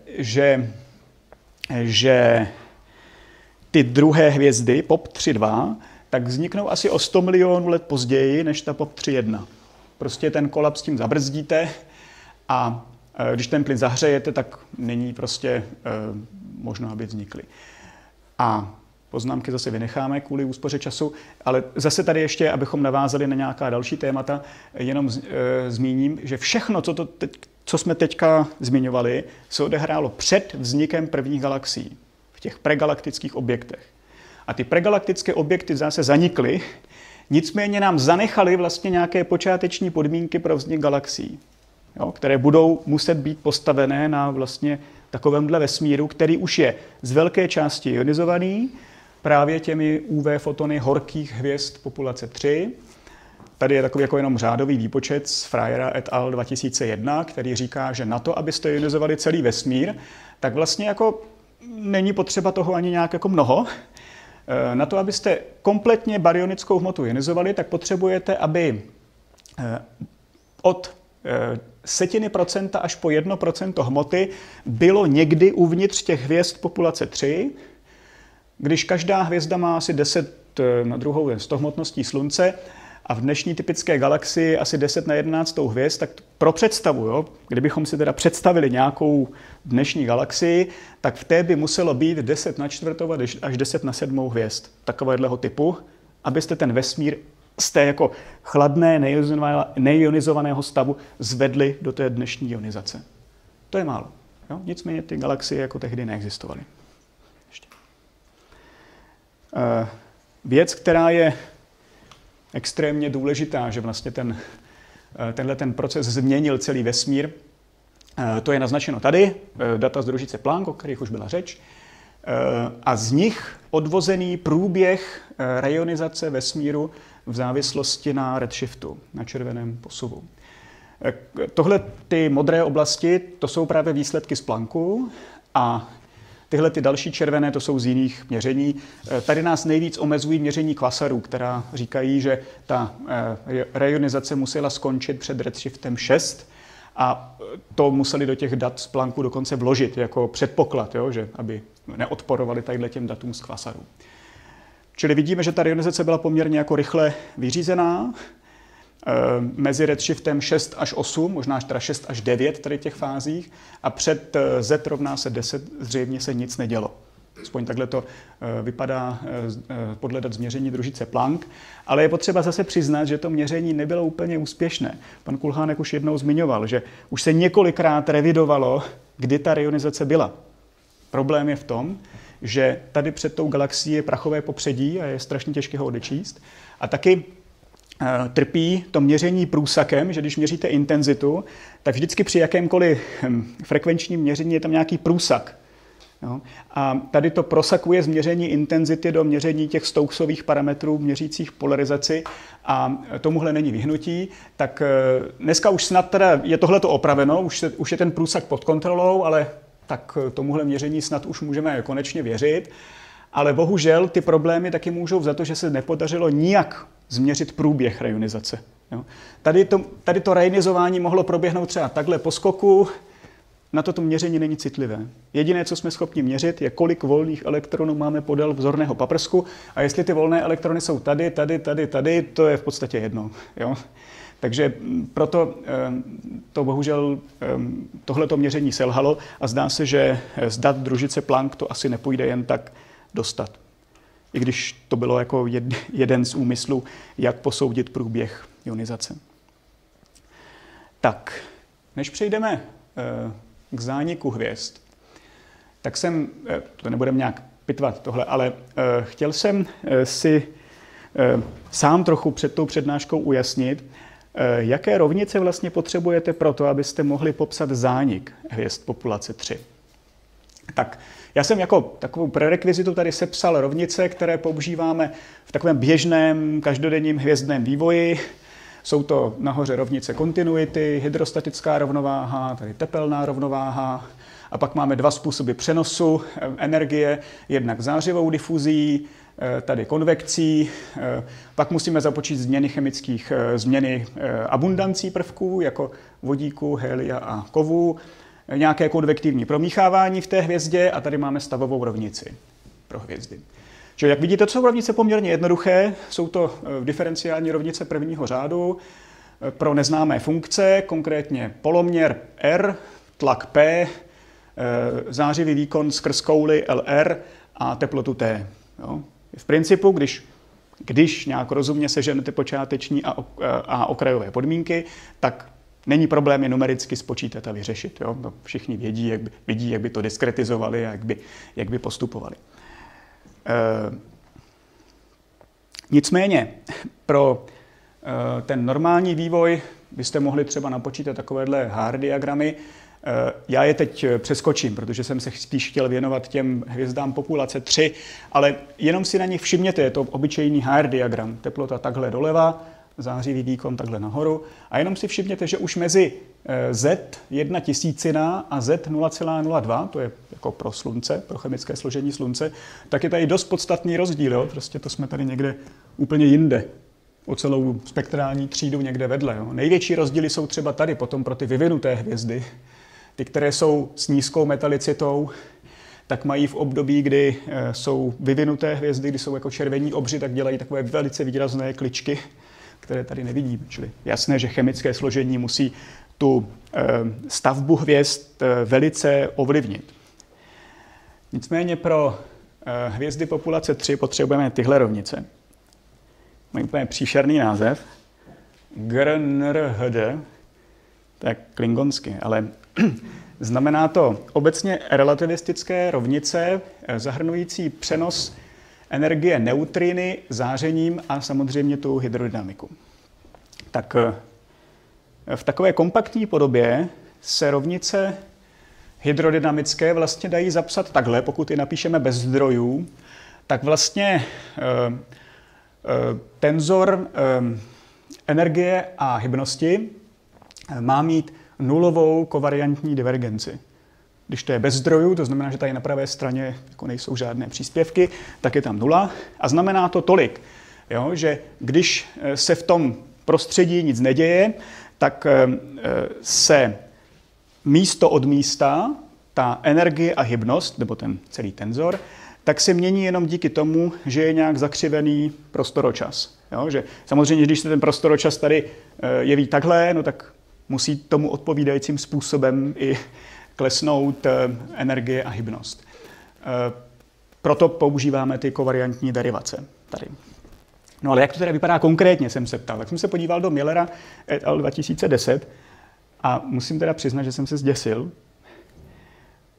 [SPEAKER 2] že ty druhé hvězdy, POP 3.2, tak vzniknou asi o 100 milionů let později než ta POP 3.1. Prostě ten kolaps tím zabrzdíte a když ten plyn zahřejete, tak není prostě možno, aby vznikly. A poznámky zase vynecháme kvůli úspoře času, ale zase tady ještě, abychom navázali na nějaká další témata, jenom zmíním, že všechno, co jsme teďka zmiňovali, se odehrálo před vznikem prvních galaxií, v těch pregalaktických objektech. A ty pregalaktické objekty zase zanikly, nicméně nám zanechaly vlastně nějaké počáteční podmínky pro vznik galaxií, jo, které budou muset být postavené na vlastně takovémhle vesmíru, který už je z velké části ionizovaný právě těmi UV fotony horkých hvězd populace 3. Tady je takový jako jenom řádový výpočet z Freyera et al. 2001, který říká, že na to, abyste ionizovali celý vesmír, tak vlastně jako není potřeba toho ani nějak jako mnoho. Na to, abyste kompletně baryonickou hmotu ionizovali, tak potřebujete, aby od 0,1% až po 1% hmoty bylo někdy uvnitř těch hvězd populace 3. Když každá hvězda má asi 10 na druhou 100 hmotností Slunce a v dnešní typické galaxii asi 10 na 11 hvězd, tak pro představu, jo, kdybychom si teda představili nějakou dnešní galaxii, tak v té by muselo být 10 na 4 až 10 na 7 hvězd takovéhohle typu, abyste ten vesmír z té jako chladné, neionizovaného stavu zvedli do té dnešní ionizace. To je málo. Jo? Nicméně ty galaxie jako tehdy neexistovaly. Věc, která je extrémně důležitá, že vlastně tenhle proces změnil celý vesmír, to je naznačeno tady, data z družice Planck, o kterých už byla řeč, a z nich odvozený průběh reionizace vesmíru v závislosti na redshiftu, na červeném posuvu. Tohle ty modré oblasti, to jsou právě výsledky z Plancku a tyhle ty další červené, to jsou z jiných měření. Tady nás nejvíc omezují měření kvasarů, která říkají, že ta reionizace musela skončit před redshiftem 6 a to museli do těch dat z Plancku dokonce vložit jako předpoklad, jo, že aby neodporovali tadyhle těm datům z kvasarů. Čili vidíme, že ta reionizace byla poměrně jako rychle vyřízená mezi redshiftem 6 až 8, možná teda 6 až 9 tady těch fázích a před Z rovná se 10 zřejmě se nic nedělo. Aspoň takhle to vypadá podle dat změření družice Planck, ale je potřeba zase přiznat, že to měření nebylo úplně úspěšné. Pan Kulhánek už jednou zmiňoval, že už se několikrát revidovalo, kdy ta reionizace byla. Problém je v tom, že tady před tou galaxií je prachové popředí a je strašně těžké ho odečíst. A taky trpí to měření průsakem, že když měříte intenzitu, tak vždycky při jakémkoliv frekvenčním měření je tam nějaký průsak. No. A tady to prosakuje z měření intenzity do měření těch Stokesových parametrů měřících polarizaci a tomuhle není vyhnutí. Tak dneska už snad teda je tohleto opraveno, už je ten průsak pod kontrolou, ale tak tomuhle měření snad už můžeme konečně věřit. Ale bohužel ty problémy taky můžou za to, že se nepodařilo nijak změřit průběh reionizace. Jo. Tady to reionizování mohlo proběhnout třeba takhle po skoku, na toto měření není citlivé. Jediné, co jsme schopni měřit, je, kolik volných elektronů máme podél vzorného paprsku a jestli ty volné elektrony jsou tady, to je v podstatě jedno. Jo. Takže proto to bohužel tohleto měření selhalo a zdá se, že z dat družice Planck to asi nepůjde jen tak dostat. I když to bylo jako jeden z úmyslů, jak posoudit průběh ionizace. Tak, než přejdeme k zániku hvězd, tak to nebudeme nějak pitvat tohle, ale chtěl jsem si sám trochu před tou přednáškou ujasnit, jaké rovnice vlastně potřebujete pro to, abyste mohli popsat zánik hvězd populace 3. Tak, já jsem jako takovou prerekvizitu tady sepsal rovnice, které používáme v takovém běžném každodenním hvězdném vývoji. Jsou to nahoře rovnice kontinuity, hydrostatická rovnováha, tady tepelná rovnováha. A pak máme dva způsoby přenosu energie, jednak zářivou difuzí, tady konvekcí. Pak musíme započítat změny abundancí prvků, jako vodíku, helia a kovů, nějaké konvektivní promíchávání v té hvězdě a tady máme stavovou rovnici pro hvězdy. Čili jak vidíte, to jsou rovnice poměrně jednoduché, jsou to diferenciální rovnice prvního řádu pro neznámé funkce, konkrétně poloměr R, tlak P, zářivý výkon skrz kouli LR a teplotu T. Jo. V principu, když nějak rozumně seženete počáteční a okrajové podmínky, tak není problém je numericky spočítat a vyřešit. Jo. No, všichni vědí, jak by to diskretizovali a jak by postupovali. Nicméně pro ten normální vývoj byste mohli třeba napočítat takovéhle Haar diagramy. Já je teď přeskočím, protože jsem se spíš chtěl věnovat těm hvězdám populace 3, ale jenom si na nich všimněte, je to obyčejný Haar diagram. Teplota takhle doleva, zářivý výkon takhle nahoru. A jenom si všimněte, že už mezi Z1 tisícina a Z0,02, to je jako pro slunce, pro chemické složení slunce, tak je tady dost podstatný rozdíl. Jo? Prostě to jsme tady někde úplně jinde. O celou spektrální třídu někde vedle. Jo? Největší rozdíly jsou třeba tady potom pro ty vyvinuté hvězdy. Ty, které jsou s nízkou metalicitou, tak mají v období, kdy jsou vyvinuté hvězdy, kdy jsou jako červení obři, tak dělají takové velice výrazné kličky, které tady nevidíme. Čili jasné, že chemické složení musí tu stavbu hvězd velice ovlivnit. Nicméně pro hvězdy populace 3 potřebujeme tyhle rovnice. Mají úplně příšerný název. GRNRHD, tak klingonsky, ale znamená to obecně relativistické rovnice zahrnující přenos energie neutriny zářením a samozřejmě tu hydrodynamiku. Tak v takové kompaktní podobě se rovnice hydrodynamické vlastně dají zapsat takhle, pokud je napíšeme bez zdrojů, tak vlastně tenzor energie a hybnosti má mít nulovou kovariantní divergenci. Když to je bez zdrojů, to znamená, že tady na pravé straně jako nejsou žádné příspěvky, tak je tam nula. A znamená to tolik, jo, že když se v tom prostředí nic neděje, tak se místo od místa, ta energie a hybnost, nebo ten celý tenzor, tak se mění jenom díky tomu, že je nějak zakřivený prostoročas. Jo, že samozřejmě, když se ten prostoročas tady jeví takhle, no tak musí tomu odpovídajícím způsobem i klesnout energie a hybnost. Proto používáme ty kovariantní derivace tady. No ale jak to teda vypadá konkrétně, jsem se ptal. Tak jsem se podíval do Millera et al. 2010 a musím teda přiznat, že jsem se zděsil.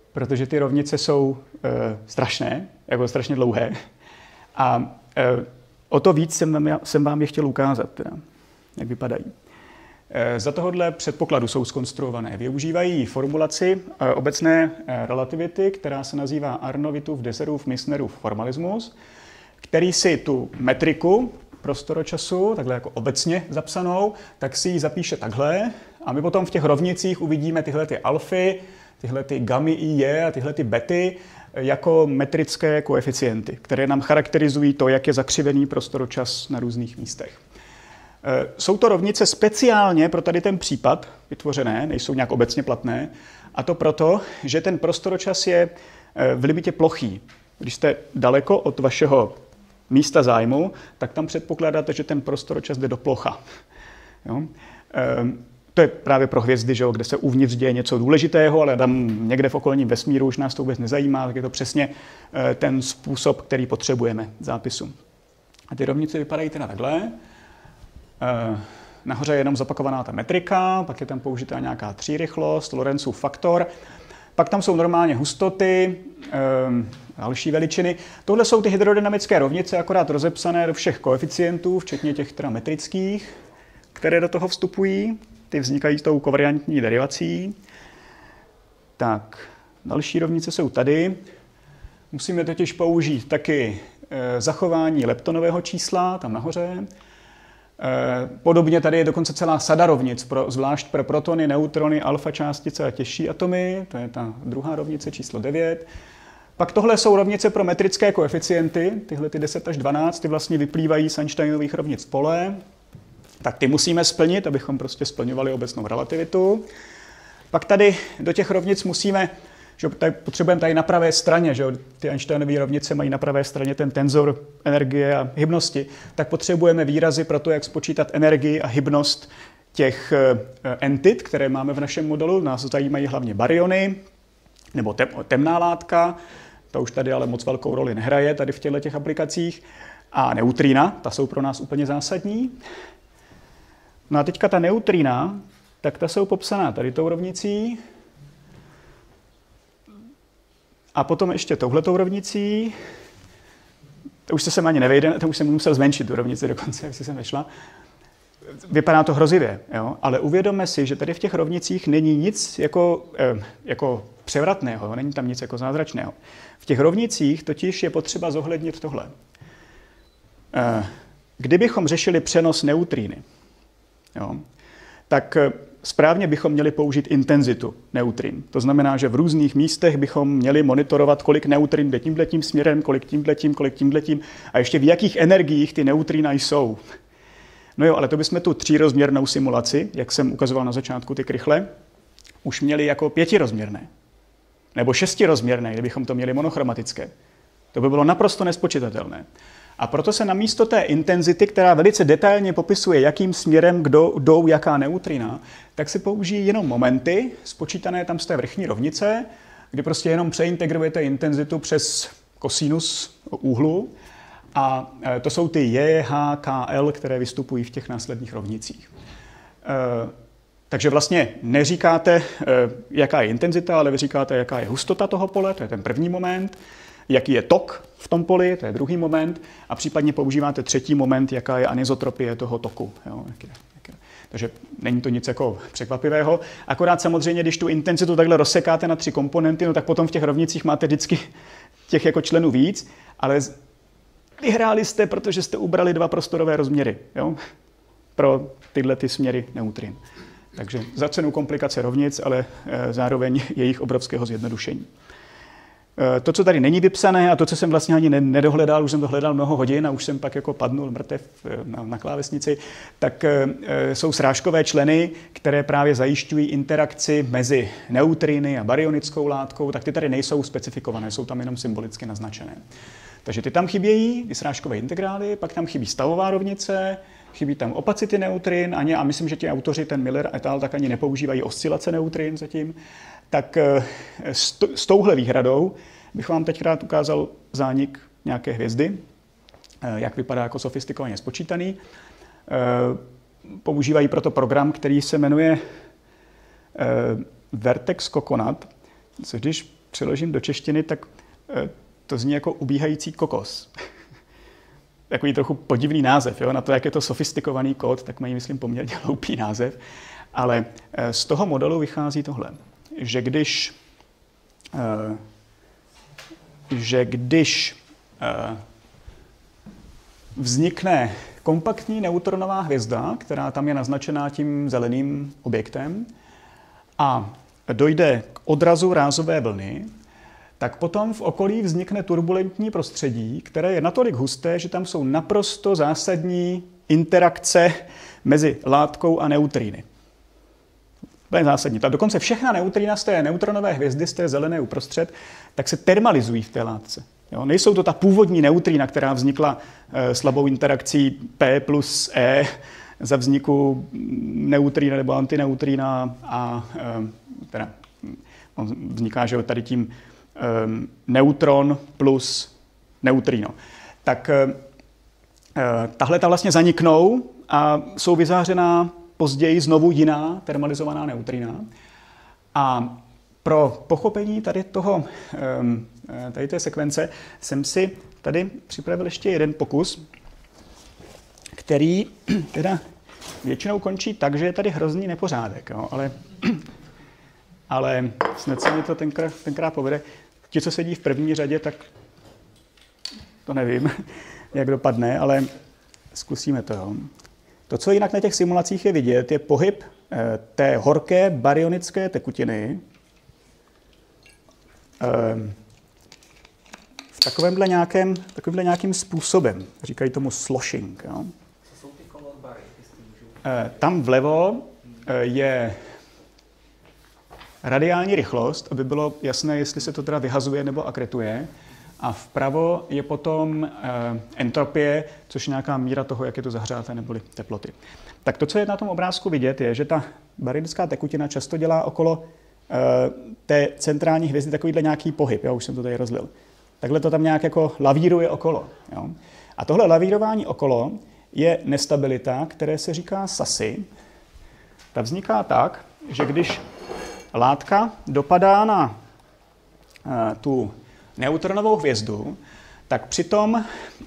[SPEAKER 2] protože ty rovnice jsou strašné, jako strašně dlouhé. A o to víc jsem vám je chtěl ukázat, teda, jak vypadají. Za tohohle předpokladu jsou zkonstruované. Využívají formulaci obecné relativity, která se nazývá Arnovitův-Deserův-Misnerův formalismus, který si tu metriku prostoročasu, takhle jako obecně zapsanou, tak si ji zapíše takhle a my potom v těch rovnicích uvidíme tyhle ty alfy, tyhle ty gamy i a tyhle ty bety jako metrické koeficienty, které nám charakterizují to, jak je zakřivený prostoročas na různých místech. Jsou to rovnice speciálně pro tady ten případ vytvořené, nejsou nějak obecně platné, a to proto, že ten prostoročas je v limitě plochý. Když jste daleko od vašeho místa zájmu, tak tam předpokládáte, že ten prostoročas jde do plocha. Jo? To je právě pro hvězdy, že jo, kde se uvnitř děje něco důležitého, ale tam někde v okolním vesmíru už nás to vůbec nezajímá, tak je to přesně ten způsob, který potřebujeme zápisu. A ty rovnice vypadají teda takhle. Nahoře je jenom zopakovaná ta metrika, pak je tam použitá nějaká třírychlost, Lorenzův faktor. Pak tam jsou normálně hustoty, další veličiny. Tohle jsou ty hydrodynamické rovnice, akorát rozepsané do všech koeficientů, včetně těch teda metrických, které do toho vstupují. Ty vznikají s tou kovariantní derivací. Tak, další rovnice jsou tady. Musíme totiž použít taky zachování leptonového čísla, tam nahoře. Podobně tady je dokonce celá sada rovnic, zvlášť pro protony, neutrony, alfa částice a těžší atomy. To je ta druhá rovnice, číslo 9. Pak tohle jsou rovnice pro metrické koeficienty, tyhle ty 10 až 12, ty vlastně vyplývají z Einsteinových rovnic pole. Tak ty musíme splnit, abychom prostě splňovali obecnou relativitu. Pak tady do těch rovnic musíme, že tady potřebujeme tady na pravé straně, že ty Einsteinovy rovnice mají na pravé straně ten tenzor energie a hybnosti, tak potřebujeme výrazy pro to, jak spočítat energii a hybnost těch entit, které máme v našem modelu. Nás zajímají hlavně baryony, nebo temná látka, to už tady ale moc velkou roli nehraje tady v těchto aplikacích, a neutrína, ta jsou pro nás úplně zásadní. No a teďka ta neutrína, tak ta jsou popsaná tady tou rovnicí a potom ještě touhletou rovnicí. To už se sem ani nevejde, to už jsem musel zmenšit tu rovnici dokonce, jak si sem vešla. Vypadá to hrozivě, jo? Ale uvědomme si, že tady v těch rovnicích není nic jako převratného, není tam nic jako zázračného. V těch rovnicích totiž je potřeba zohlednit tohle. Kdybychom řešili přenos neutríny, jo, tak správně bychom měli použít intenzitu neutrin. To znamená, že v různých místech bychom měli monitorovat, kolik neutrin jde tímhletím směrem, kolik tímhletím a ještě v jakých energiích ty neutrina jsou. No jo, ale to bychom tu třírozměrnou simulaci, jak jsem ukazoval na začátku ty krychle, už měli jako 5rozměrné. Nebo 6rozměrné, kdybychom to měli monochromatické. To by bylo naprosto nespočitatelné. A proto se namísto té intenzity, která velice detailně popisuje, jakým směrem jdou jaká neutrina, tak se použijí jenom momenty, spočítané tam z té vrchní rovnice, kdy prostě jenom přeintegrujete intenzitu přes kosinus úhlu. A to jsou ty J, H, K, L, které vystupují v těch následných rovnicích. Takže vlastně neříkáte, jaká je intenzita, ale vy říkáte, jaká je hustota toho pole, to je ten první moment, jaký je tok v tom poli, to je druhý moment, a případně používáte třetí moment, jaká je anisotropie toho toku. Jo, takže není to nic jako překvapivého. Akorát samozřejmě, když tu intenzitu takhle rozsekáte na 3 komponenty, no tak potom v těch rovnicích máte vždycky těch jako členů víc, ale vyhráli jste, protože jste ubrali 2 prostorové rozměry, jo, pro tyhle ty směry neutrin. Takže za cenu komplikace rovnic, ale zároveň jejich obrovského zjednodušení. To, co tady není vypsané a to, co jsem vlastně ani nedohledal, už jsem to hledal mnoho hodin a už jsem pak jako padnul mrtev na klávesnici, tak jsou srážkové členy, které právě zajišťují interakci mezi neutriny a baryonickou látkou, tak ty tady nejsou specifikované, jsou tam jenom symbolicky naznačené. Takže ty tam chybějí, ty srážkové integrály, pak tam chybí stavová rovnice, chybí tam opacity neutrin a myslím, že ti autoři, ten Miller et al., tak ani nepoužívají oscilace neutrin zatím. Tak s touhle výhradou bych vám teď rád ukázal zánik nějaké hvězdy, jak vypadá jako sofistikovaně spočítaný. Používají proto program, který se jmenuje Vertex Coconut. Když přeložím do češtiny, tak to zní jako ubíhající kokos. Takový trochu podivný název. Jo? Na to, jak je to sofistikovaný kód, tak mají, myslím, poměrně hloupý název. Ale z toho modelu vychází tohle, že když vznikne kompaktní neutronová hvězda, která tam je naznačená tím zeleným objektem, a dojde k odrazu rázové vlny, tak potom v okolí vznikne turbulentní prostředí, které je natolik husté, že tam jsou naprosto zásadní interakce mezi látkou a neutríny. To je zásadní. Dokonce všechna neutrína z té neutronové hvězdy, z té zelené uprostřed, tak se termalizují v té látce. Jo? Nejsou to ta původní neutrína, která vznikla slabou interakcí P plus E za vzniku neutrína nebo antineutrína a teda vzniká, že tady tím neutron plus neutrino. Tak tahle ta vlastně zaniknou a jsou vyzářená později znovu jiná termalizovaná neutrina. A pro pochopení tady té sekvence jsem si tady připravil ještě jeden pokus, který teda většinou končí tak, že je tady hrozný nepořádek, jo? Ale snad se mi to tenkrát povede. Ti, co sedí v první řadě, tak to nevím, jak dopadne, ale zkusíme to. Jo? To, co jinak na těch simulacích je vidět, je pohyb té horké baryonické tekutiny v takovémhle nějakým způsobem. Říkají tomu sloshing. Jo?
[SPEAKER 3] Co jsou ty kolobary?
[SPEAKER 2] Tam vlevo je radiální rychlost, aby bylo jasné, jestli se to teda vyhazuje nebo akretuje. A vpravo je potom entropie, což je nějaká míra toho, jak je to zahřáté neboli teploty. Tak to, co je na tom obrázku vidět, je, že ta baryonická tekutina často dělá okolo té centrální hvězdy takovýhle nějaký pohyb. Já už jsem to tady rozlil. Takhle to tam nějak jako lavíruje okolo. Jo? A tohle lavírování okolo je nestabilita, které se říká SASI. Ta vzniká tak, že když látka dopadá na tu neutronovou hvězdu, tak přitom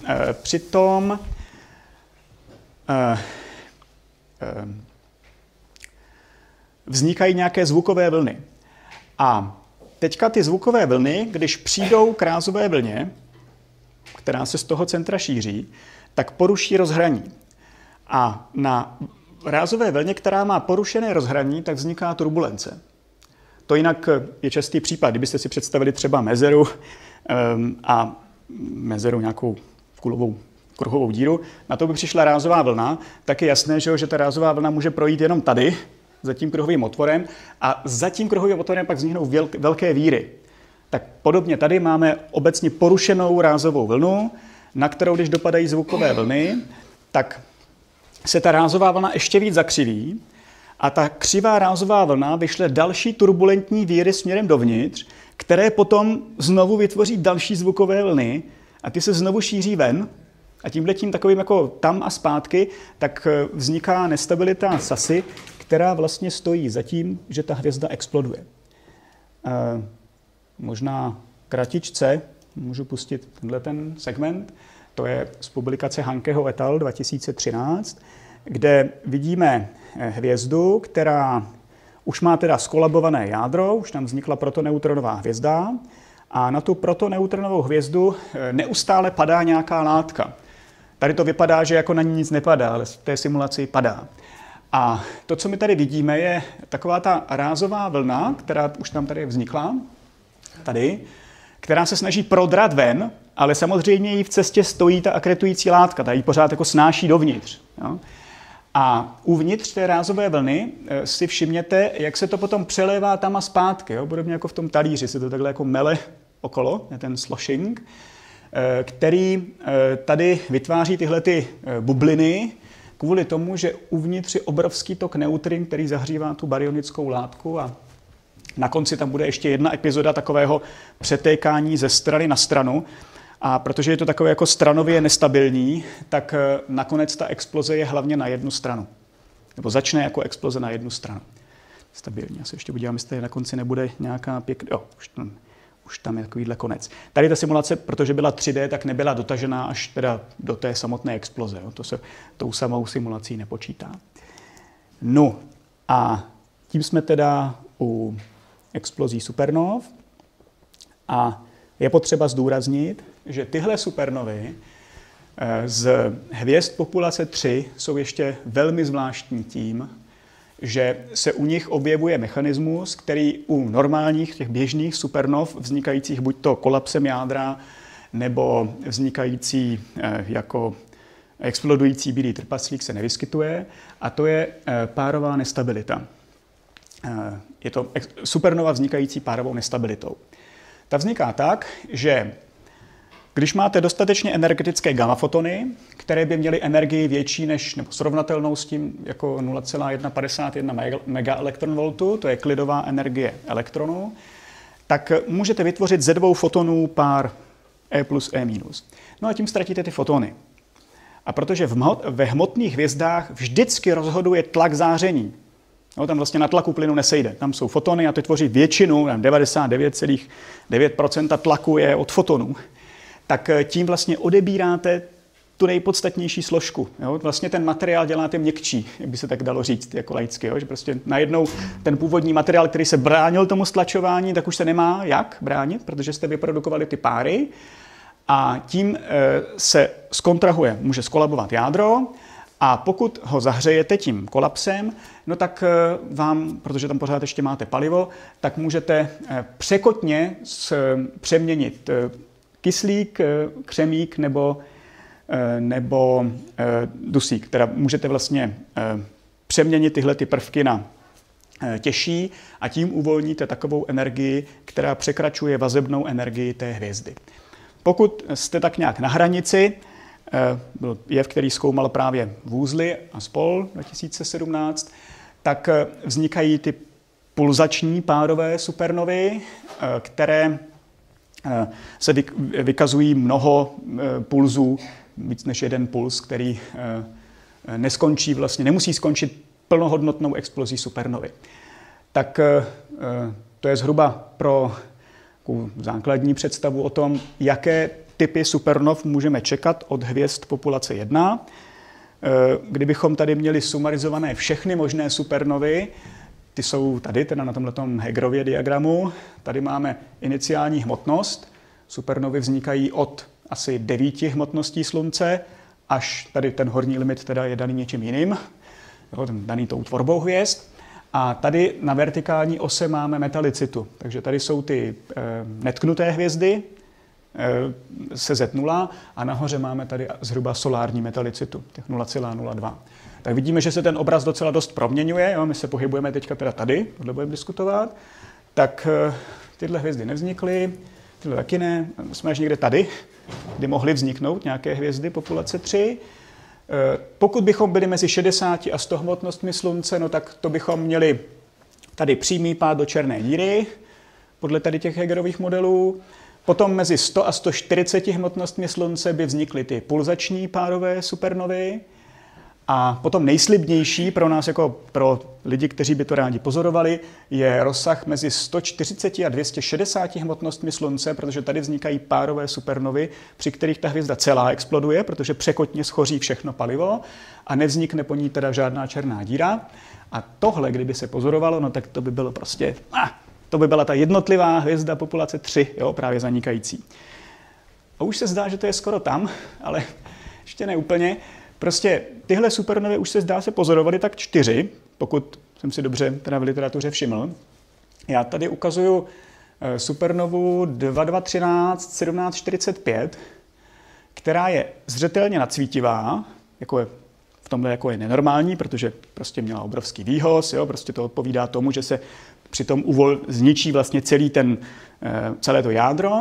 [SPEAKER 2] vznikají nějaké zvukové vlny. A teďka ty zvukové vlny, když přijdou k rázové vlně, která se z toho centra šíří, tak poruší rozhraní. A na rázové vlně, která má porušené rozhraní, tak vzniká turbulence. To jinak je častý případ. Kdybyste si představili třeba mezeru a mezeru nějakou kruhovou díru, na to by přišla rázová vlna, tak je jasné, že ta rázová vlna může projít jenom tady, za tím kruhovým otvorem, a za tím kruhovým otvorem pak vzniknou velké víry. Tak podobně tady máme obecně porušenou rázovou vlnu, na kterou, když dopadají zvukové vlny, tak se ta rázová vlna ještě víc zakřiví a ta křivá rázová vlna vyšle další turbulentní víry směrem dovnitř, které potom znovu vytvoří další zvukové vlny a ty se znovu šíří ven a tímhletím takovým jako tam a zpátky, tak vzniká nestabilita SASI, která vlastně stojí za tím, že ta hvězda exploduje. Možná kratičce můžu pustit tenhle ten segment. To je z publikace Hankeho et al. 2013, kde vidíme hvězdu, která už má teda skolabované jádro, už tam vznikla protoneutronová hvězda a na tu protoneutronovou hvězdu neustále padá nějaká látka. Tady to vypadá, že jako na ní nic nepadá, ale v té simulaci padá. A to, co my tady vidíme, je taková ta rázová vlna, která už tam tady vznikla, tady, která se snaží prodrat ven, ale samozřejmě jí v cestě stojí ta akretující látka, ta jí pořád jako snáší dovnitř. Jo? A uvnitř té rázové vlny si všimněte, jak se to potom přelévá tam a zpátky. Jo? Podobně jako v tom talíři se to takhle jako mele okolo, ten sloshing, který tady vytváří tyhle ty bubliny kvůli tomu, že uvnitř je obrovský tok neutrin, který zahřívá tu baryonickou látku a na konci tam bude ještě jedna epizoda takového přetékání ze strany na stranu. A protože je to takové jako stranově nestabilní, tak nakonec ta exploze je hlavně na jednu stranu. Nebo začne jako exploze na jednu stranu. Stabilní. Já se ještě podívám, jestli na konci nebude nějaká pěkná... už tam je takovýhle konec. Tady ta simulace, protože byla 3D, tak nebyla dotažená až teda do té samotné exploze. Jo. To se tou samou simulací nepočítá. No a tím jsme teda u explozí supernov a je potřeba zdůraznit, že tyhle supernovy z hvězd populace 3 jsou ještě velmi zvláštní tím, že se u nich objevuje mechanismus, který u normálních, těch běžných supernov, vznikajících buď to kolapsem jádra, nebo vznikající jako explodující bílý trpaslík se nevyskytuje, a to je párová nestabilita. Je to supernova vznikající párovou nestabilitou. Ta vzniká tak, že když máte dostatečně energetické gamafotony, které by měly energii větší než, nebo srovnatelnou s tím jako 0,151 megaelektronvoltu, to je klidová energie elektronu, tak můžete vytvořit ze 2 fotonů pár E plus E minus. No a tím ztratíte ty fotony. A protože ve hmotných hvězdách vždycky rozhoduje tlak záření. No, tam vlastně na tlaku plynu nesejde. Tam jsou fotony a ty tvoří většinu, 99,9% tlaku je od fotonů. Tak tím vlastně odebíráte tu nejpodstatnější složku. Jo? Vlastně ten materiál děláte měkčí, jak by se tak dalo říct, jako laicky. Jo? Že prostě najednou ten původní materiál, který se bránil tomu stlačování, tak už se nemá jak bránit, protože jste vyprodukovali ty páry a tím se zkontrahuje, může skolabovat jádro a pokud ho zahřejete tím kolapsem, no tak vám, protože tam pořád ještě máte palivo, tak můžete překotně přeměnit kyslík, křemík nebo dusík. Teda můžete vlastně přeměnit tyhle ty prvky na těžší a tím uvolníte takovou energii, která překračuje vazebnou energii té hvězdy. Pokud jste tak nějak na hranici, byl jev, který zkoumal právě Woolsey a spol. 2017, tak vznikají ty pulzační párové supernovy, které se vykazují mnoho pulzů, víc než jeden puls, který neskončí vlastně, nemusí skončit plnohodnotnou explozí supernovy. Tak to je zhruba pro základní představu o tom, jaké typy supernov můžeme čekat od hvězd populace 1. Kdybychom tady měli sumarizované všechny možné supernovy, ty jsou tady, teda na tomhletom Hagerově diagramu. Tady máme iniciální hmotnost. Supernovy vznikají od asi 9 hmotností Slunce, až tady ten horní limit teda je daný něčím jiným, daný tou tvorbou hvězd. A tady na vertikální ose máme metalicitu. Takže tady jsou ty netknuté hvězdy se Z0 a nahoře máme tady zhruba solární metalicitu, těch 0,02. Tak vidíme, že se ten obraz docela dost proměňuje. Jo? My se pohybujeme teďka teda tady, tohle budeme diskutovat. Tak tyhle hvězdy nevznikly, tyhle taky ne. Jsme až někde tady, kdy mohly vzniknout nějaké hvězdy populace 3. Pokud bychom byli mezi 60 a 100 hmotnostmi Slunce, no tak to bychom měli tady přímý pád do černé díry, podle tady těch Hagerových modelů. Potom mezi 100 a 140 hmotnostmi Slunce by vznikly ty pulzační párové supernovy. A potom nejslibnější pro nás, jako pro lidi, kteří by to rádi pozorovali, je rozsah mezi 140 a 260 hmotnostmi Slunce, protože tady vznikají párové supernovy, při kterých ta hvězda celá exploduje, protože překotně schoří všechno palivo a nevznikne po ní teda žádná černá díra. A tohle, kdyby se pozorovalo, no tak to by bylo prostě, to by byla ta jednotlivá hvězda populace 3, jo, právě zanikající. A už se zdá, že to je skoro tam, ale ještě ne úplně. Prostě tyhle supernovy už se zdá se pozorovaly tak 4, pokud jsem si dobře teda v literatuře všiml. Já tady ukazuju supernovu 2213 1745, která je zřetelně nadsvítivá, jako je, v tomhle jako je nenormální, protože prostě měla obrovský výhoz, jo, prostě to odpovídá tomu, že se přitom zničí vlastně celé to jádro.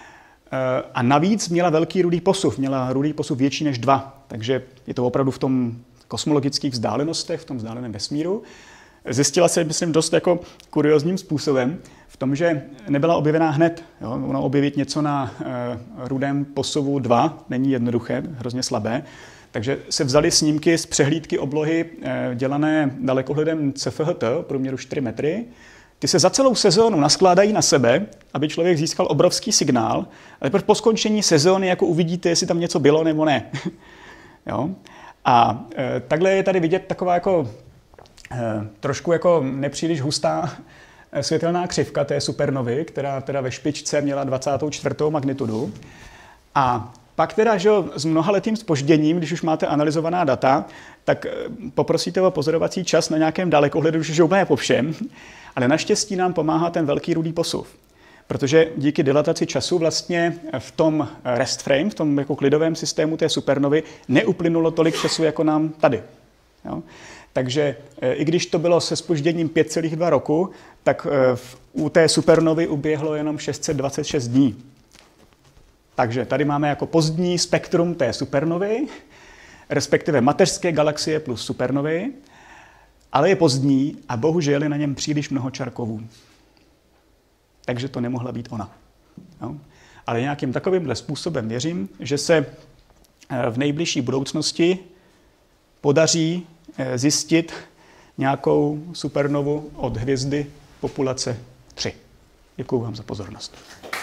[SPEAKER 2] A navíc měla velký rudý posuv, měla rudý posuv větší než 2, takže je to opravdu v tom kosmologických vzdálenostech, v tom vzdáleném vesmíru. Zjistila se, myslím, dost jako kuriózním způsobem v tom, že nebyla objevená hned. Jo? Ono objevit něco na rudém posuvu 2 není jednoduché, hrozně slabé. Takže se vzaly snímky z přehlídky oblohy dělané dalekohledem CFHT, průměru 4 metry, ty se za celou sezónu naskládají na sebe, aby člověk získal obrovský signál, ale po skončení sezóny jako uvidíte, jestli tam něco bylo nebo ne. Jo? A takhle je tady vidět taková jako trošku jako nepříliš hustá světelná křivka té supernovy, která teda ve špičce měla 24. magnitudu. A pak teda, že s mnohaletým zpožděním, když už máte analyzovaná data, tak poprosíte o pozorovací čas na nějakém dalekohledu, už je úplně po všem. Ale naštěstí nám pomáhá ten velký rudý posuv. Protože díky dilataci času vlastně v tom rest frame, v tom jako klidovém systému té supernovy, neuplynulo tolik času jako nám tady. Jo? Takže i když to bylo se zpožděním 5,2 roku, tak u té supernovy uběhlo jenom 626 dní. Takže tady máme jako pozdní spektrum té supernovy, respektive mateřské galaxie plus supernovy, ale je pozdní a bohužel je na něm příliš mnoho čarkovů. Takže to nemohla být ona. Jo? Ale nějakým takovýmhle způsobem věřím, že se v nejbližší budoucnosti podaří zjistit nějakou supernovu od hvězdy populace 3. Děkuji vám za pozornost.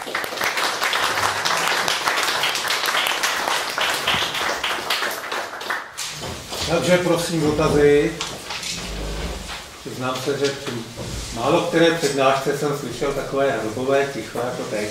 [SPEAKER 1] Takže prosím dotazy. Přiznám se, že při málo které přednášce jsem slyšel takové hrobové ticho jako teď.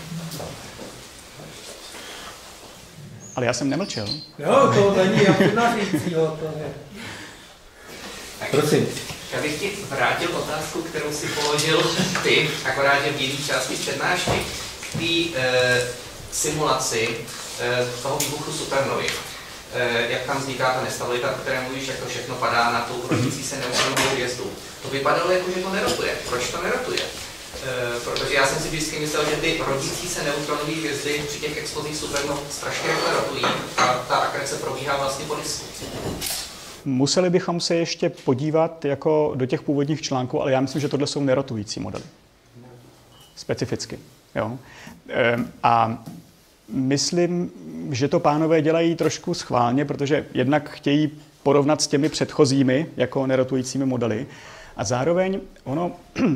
[SPEAKER 2] Ale já jsem nemlčel.
[SPEAKER 1] Jo, to není jak přednášejícího, to je. Prosím.
[SPEAKER 3] Já bych ti vrátil otázku, kterou si položil ty, akorát že v jiné části přednášky, k té simulaci toho výbuchu supernovy. Jak tam vzniká ta nestabilita, o které mluvíš, jak to všechno padá na tu rodící se neutronovou hvězdu. To vypadalo jako, že to nerotuje. Proč to nerotuje? Protože já jsem si vždycky myslel, že ty rodící se neutronové hvězdy při těch explozích supernov strašně rychle rotují a ta akrece probíhá vlastně po disku.
[SPEAKER 2] Museli bychom se ještě podívat jako do těch původních článků, ale já myslím, že tohle jsou nerotující modely. Specificky. Jo? A myslím, že to pánové dělají trošku schválně, protože jednak chtějí porovnat s těmi předchozími jako nerotujícími modely. A zároveň ono,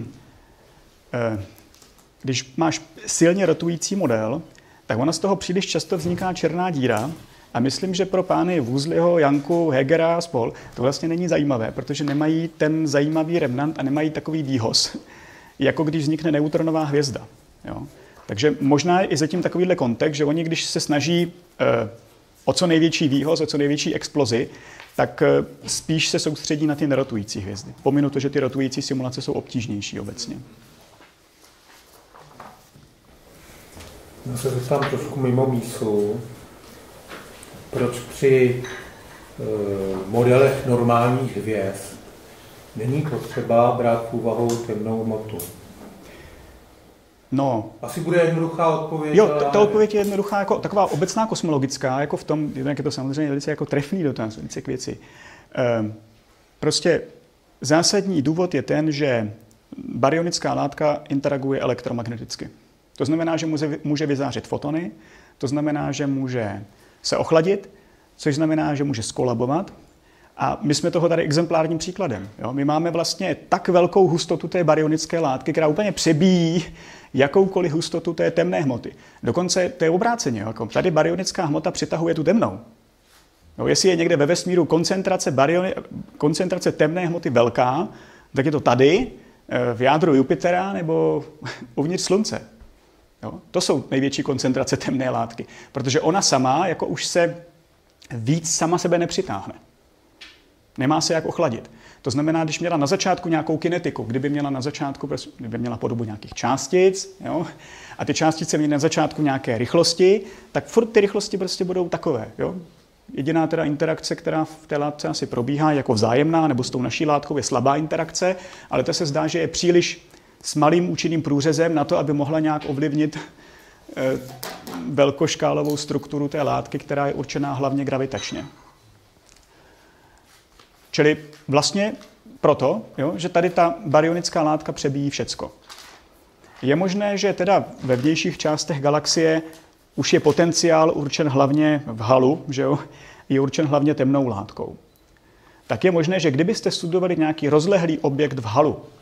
[SPEAKER 2] když máš silně rotující model, tak ona z toho příliš často vzniká černá díra. A myslím, že pro pány Woolseyho, Janku, Hegera a spol. to vlastně není zajímavé, protože nemají ten zajímavý remnant a nemají takový výhoz, jako když vznikne neutronová hvězda. Jo? Takže možná je i zatím takovýhle kontext, že oni, když se snaží o co největší výhoz, o co největší explozi, tak spíš se soustředí na ty nerotující hvězdy. Pominu to, že ty rotující simulace jsou obtížnější obecně.
[SPEAKER 1] Já se dostám trošku mimo mísu. Proč při modelech normálních hvězd není potřeba brát v úvahu temnou hmotu?
[SPEAKER 2] No.
[SPEAKER 1] Asi bude jednoduchá odpověď.
[SPEAKER 2] Jo, ta odpověď je jednoduchá, jako taková obecná kosmologická, jako v tom, jak je to samozřejmě velice jako trefný dotaz, velice k věci. Prostě zásadní důvod je ten, že baryonická látka interaguje elektromagneticky. To znamená, že může vyzářit fotony, to znamená, že může se ochladit, což znamená, že může skolabovat. A my jsme toho tady exemplárním příkladem. Jo? My máme vlastně tak velkou hustotu té baryonické látky, která úplně přebíjí jakoukoliv hustotu té temné hmoty. Dokonce to je obráceně. Jako tady baryonická hmota přitahuje tu temnou. Jo? Jestli je někde ve vesmíru koncentrace temné hmoty velká, tak je to tady, v jádru Jupitera nebo uvnitř Slunce. Jo? To jsou největší koncentrace temné látky, protože ona sama jako už se víc sama sebe nepřitáhne. Nemá se jak ochladit. To znamená, když měla na začátku nějakou kinetiku, kdyby měla na začátku, kdyby měla podobu nějakých částic, jo, a ty částice měly na začátku nějaké rychlosti, tak furt ty rychlosti prostě budou takové. Jo. Jediná teda interakce, která v té látce asi probíhá jako vzájemná, nebo s tou naší látkou je slabá interakce, ale to se zdá, že je příliš s malým účinným průřezem na to, aby mohla nějak ovlivnit velkoškálovou strukturu té látky, která je určená hlavně gravitačně. Čili vlastně proto, jo, že tady ta baryonická látka přebíjí všecko. Je možné, že teda ve vnějších částech galaxie už je potenciál určen hlavně v halu, že jo, je určen hlavně temnou látkou. Tak je možné, že kdybyste studovali nějaký rozlehlý objekt v halu,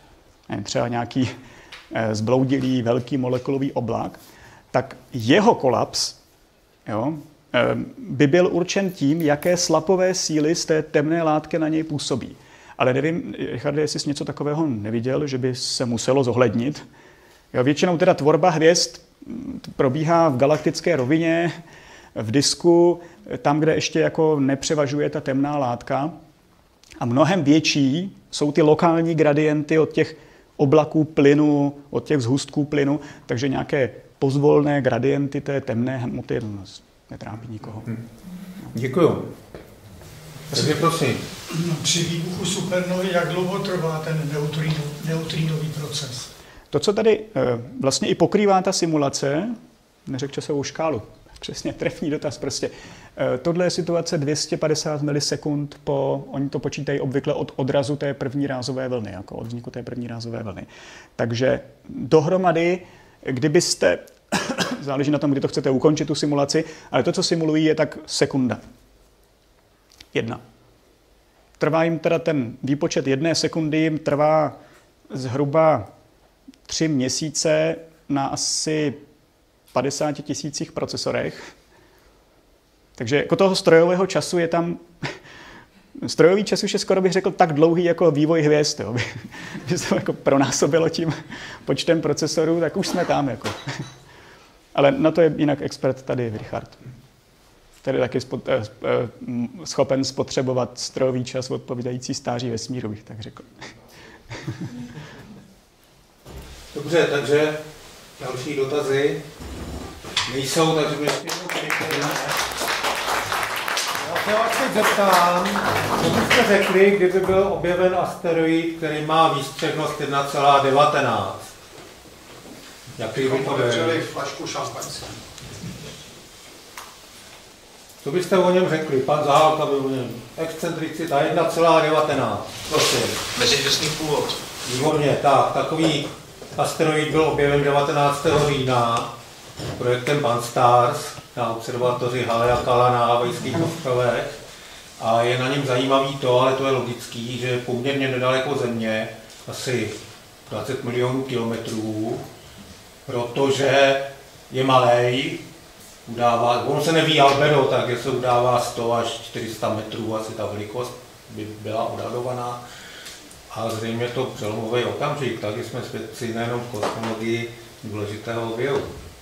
[SPEAKER 2] třeba nějaký zbloudilý velký molekulový oblak, tak jeho kolaps, jo, by byl určen tím, jaké slapové síly z té temné látky na něj působí. Ale nevím, Richarde, jestli jsi něco takového neviděl, že by se muselo zohlednit. Jo, většinou teda tvorba hvězd probíhá v galaktické rovině, v disku, tam, kde ještě jako nepřevažuje ta temná látka. A mnohem větší jsou ty lokální gradienty od těch oblaků plynu, od těch zhustků plynu, takže nějaké pozvolné gradienty té temné hmoty netrápí nikoho.
[SPEAKER 1] Děkuju. Takže prosím.
[SPEAKER 4] Při výbuchu supernovy, jak dlouho trvá ten neutrinový proces?
[SPEAKER 2] To, co tady vlastně i pokrývá ta simulace, neřekl časovou škálu, přesně trefný dotaz prostě. Tohle je situace 250 milisekund oni to počítají obvykle od odrazu té první rázové vlny, jako od vzniku té první rázové vlny. Takže dohromady, kdybyste, záleží na tom, kdy to chcete ukončit, tu simulaci, ale to, co simulují, je tak sekunda. 1. Trvá jim teda ten výpočet 1 sekundy, jim trvá zhruba 3 měsíce na asi 50 000 procesorech. Takže jako toho strojového času je tam... Strojový čas už je skoro bych řekl tak dlouhý jako vývoj hvězd. Jo. By se to jako pronásobilo tím počtem procesorů, tak už jsme tam. Jako. Ale na to je jinak expert tady Richard. Který je taky schopen spotřebovat strojový čas odpovídající stáří vesmíru, bych tak řekl.
[SPEAKER 1] Dobře, takže další dotazy nejsou, takže my ještě Já se vás teď zeptám, co byste řekli, kdyby byl objeven asteroid, který má výstřelnost 1,19? Jaký by to byl?
[SPEAKER 4] Flašku šampaňský.
[SPEAKER 1] Co byste o něm řekli? Pan Zahálka byl o něm. Excentricita 1,19. Prosím.
[SPEAKER 3] Mezihvězdný původ.
[SPEAKER 1] Výborně, tak. Takový asteroid byl objeven 19. října projektem Pan-STARRS na observatoři Haleakala na Havajských ostrovech. A je na něm zajímavý to, ale to je logický, že je poměrně nedaleko Země, asi 20 milionů kilometrů, protože je malej, on se neví albedo, takže se udává 100 až 400 metrů, asi ta velikost by byla odhadovaná. A zřejmě to přelomový okamžik, takže jsme svědci nejenom v kosmologii důležitého objevu.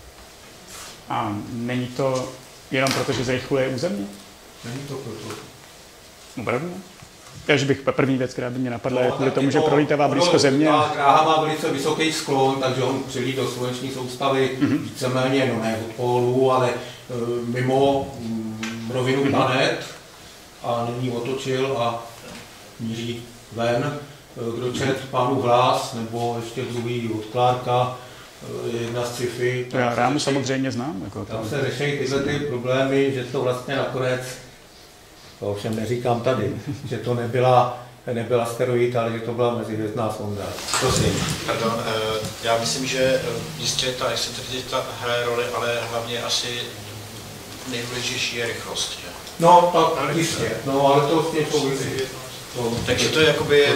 [SPEAKER 2] A není to jenom proto, že zrychluje území?
[SPEAKER 1] Není to proto.
[SPEAKER 2] Opravdu? Takže bych první věc, která by mě napadla, je kvůli tomu, že prolítává blízko Země.
[SPEAKER 1] Ta dráha má velice vysoký sklon, takže on přilít do sluneční soustavy víceméně, no ne od pólu, ale mimo rovinu planet a nyní otočil a míří ven. Kdo čet Pánův hlas, nebo ještě druhý od Clarka, jedna z sci-fi.
[SPEAKER 2] Já Rámu samozřejmě znám. Jako
[SPEAKER 1] tam se řeší tyhle ty problémy, že to vlastně nakonec, to ovšem neříkám tady, že to nebyl asteroid, ale že to byla mezihvězdná sonda. Prosím.
[SPEAKER 5] Pardon, já myslím, že jistě ta excentricita hraje roli, ale hlavně asi nejdůležitější je rychlost. Že?
[SPEAKER 1] No, tak jistě, no, ale to s něčou víc.
[SPEAKER 5] Takže to je jakoby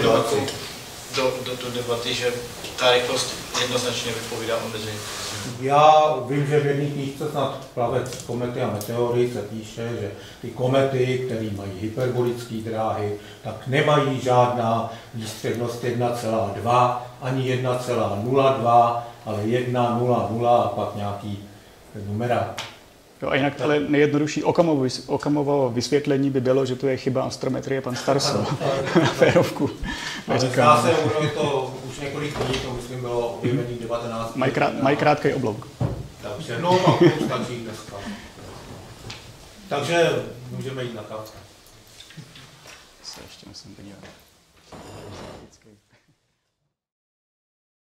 [SPEAKER 5] do debaty, že ta rychlost jednoznačně vypovídá o mezi.
[SPEAKER 1] Já vím, že v jedné knížce snad Plavec komety a meteory se píše, že ty komety, které mají hyperbolické dráhy, tak nemají žádná výstřelnost 1,2 ani 1,02, ale 1,00 a pak nějaký numera.
[SPEAKER 2] Jo, a jinak ale nejjednodušší Okamovo vysvětlení by bylo, že to je chyba astrometrie Pan-STARRS na férovku.
[SPEAKER 1] Ale zdá se, ono to už několik dní, to myslím bylo objevení 19.
[SPEAKER 2] Mají krátký oblouk.
[SPEAKER 1] Takže, no, tak to stačí dneska. Takže můžeme jít na kávu.
[SPEAKER 2] Se ještě musím podívat.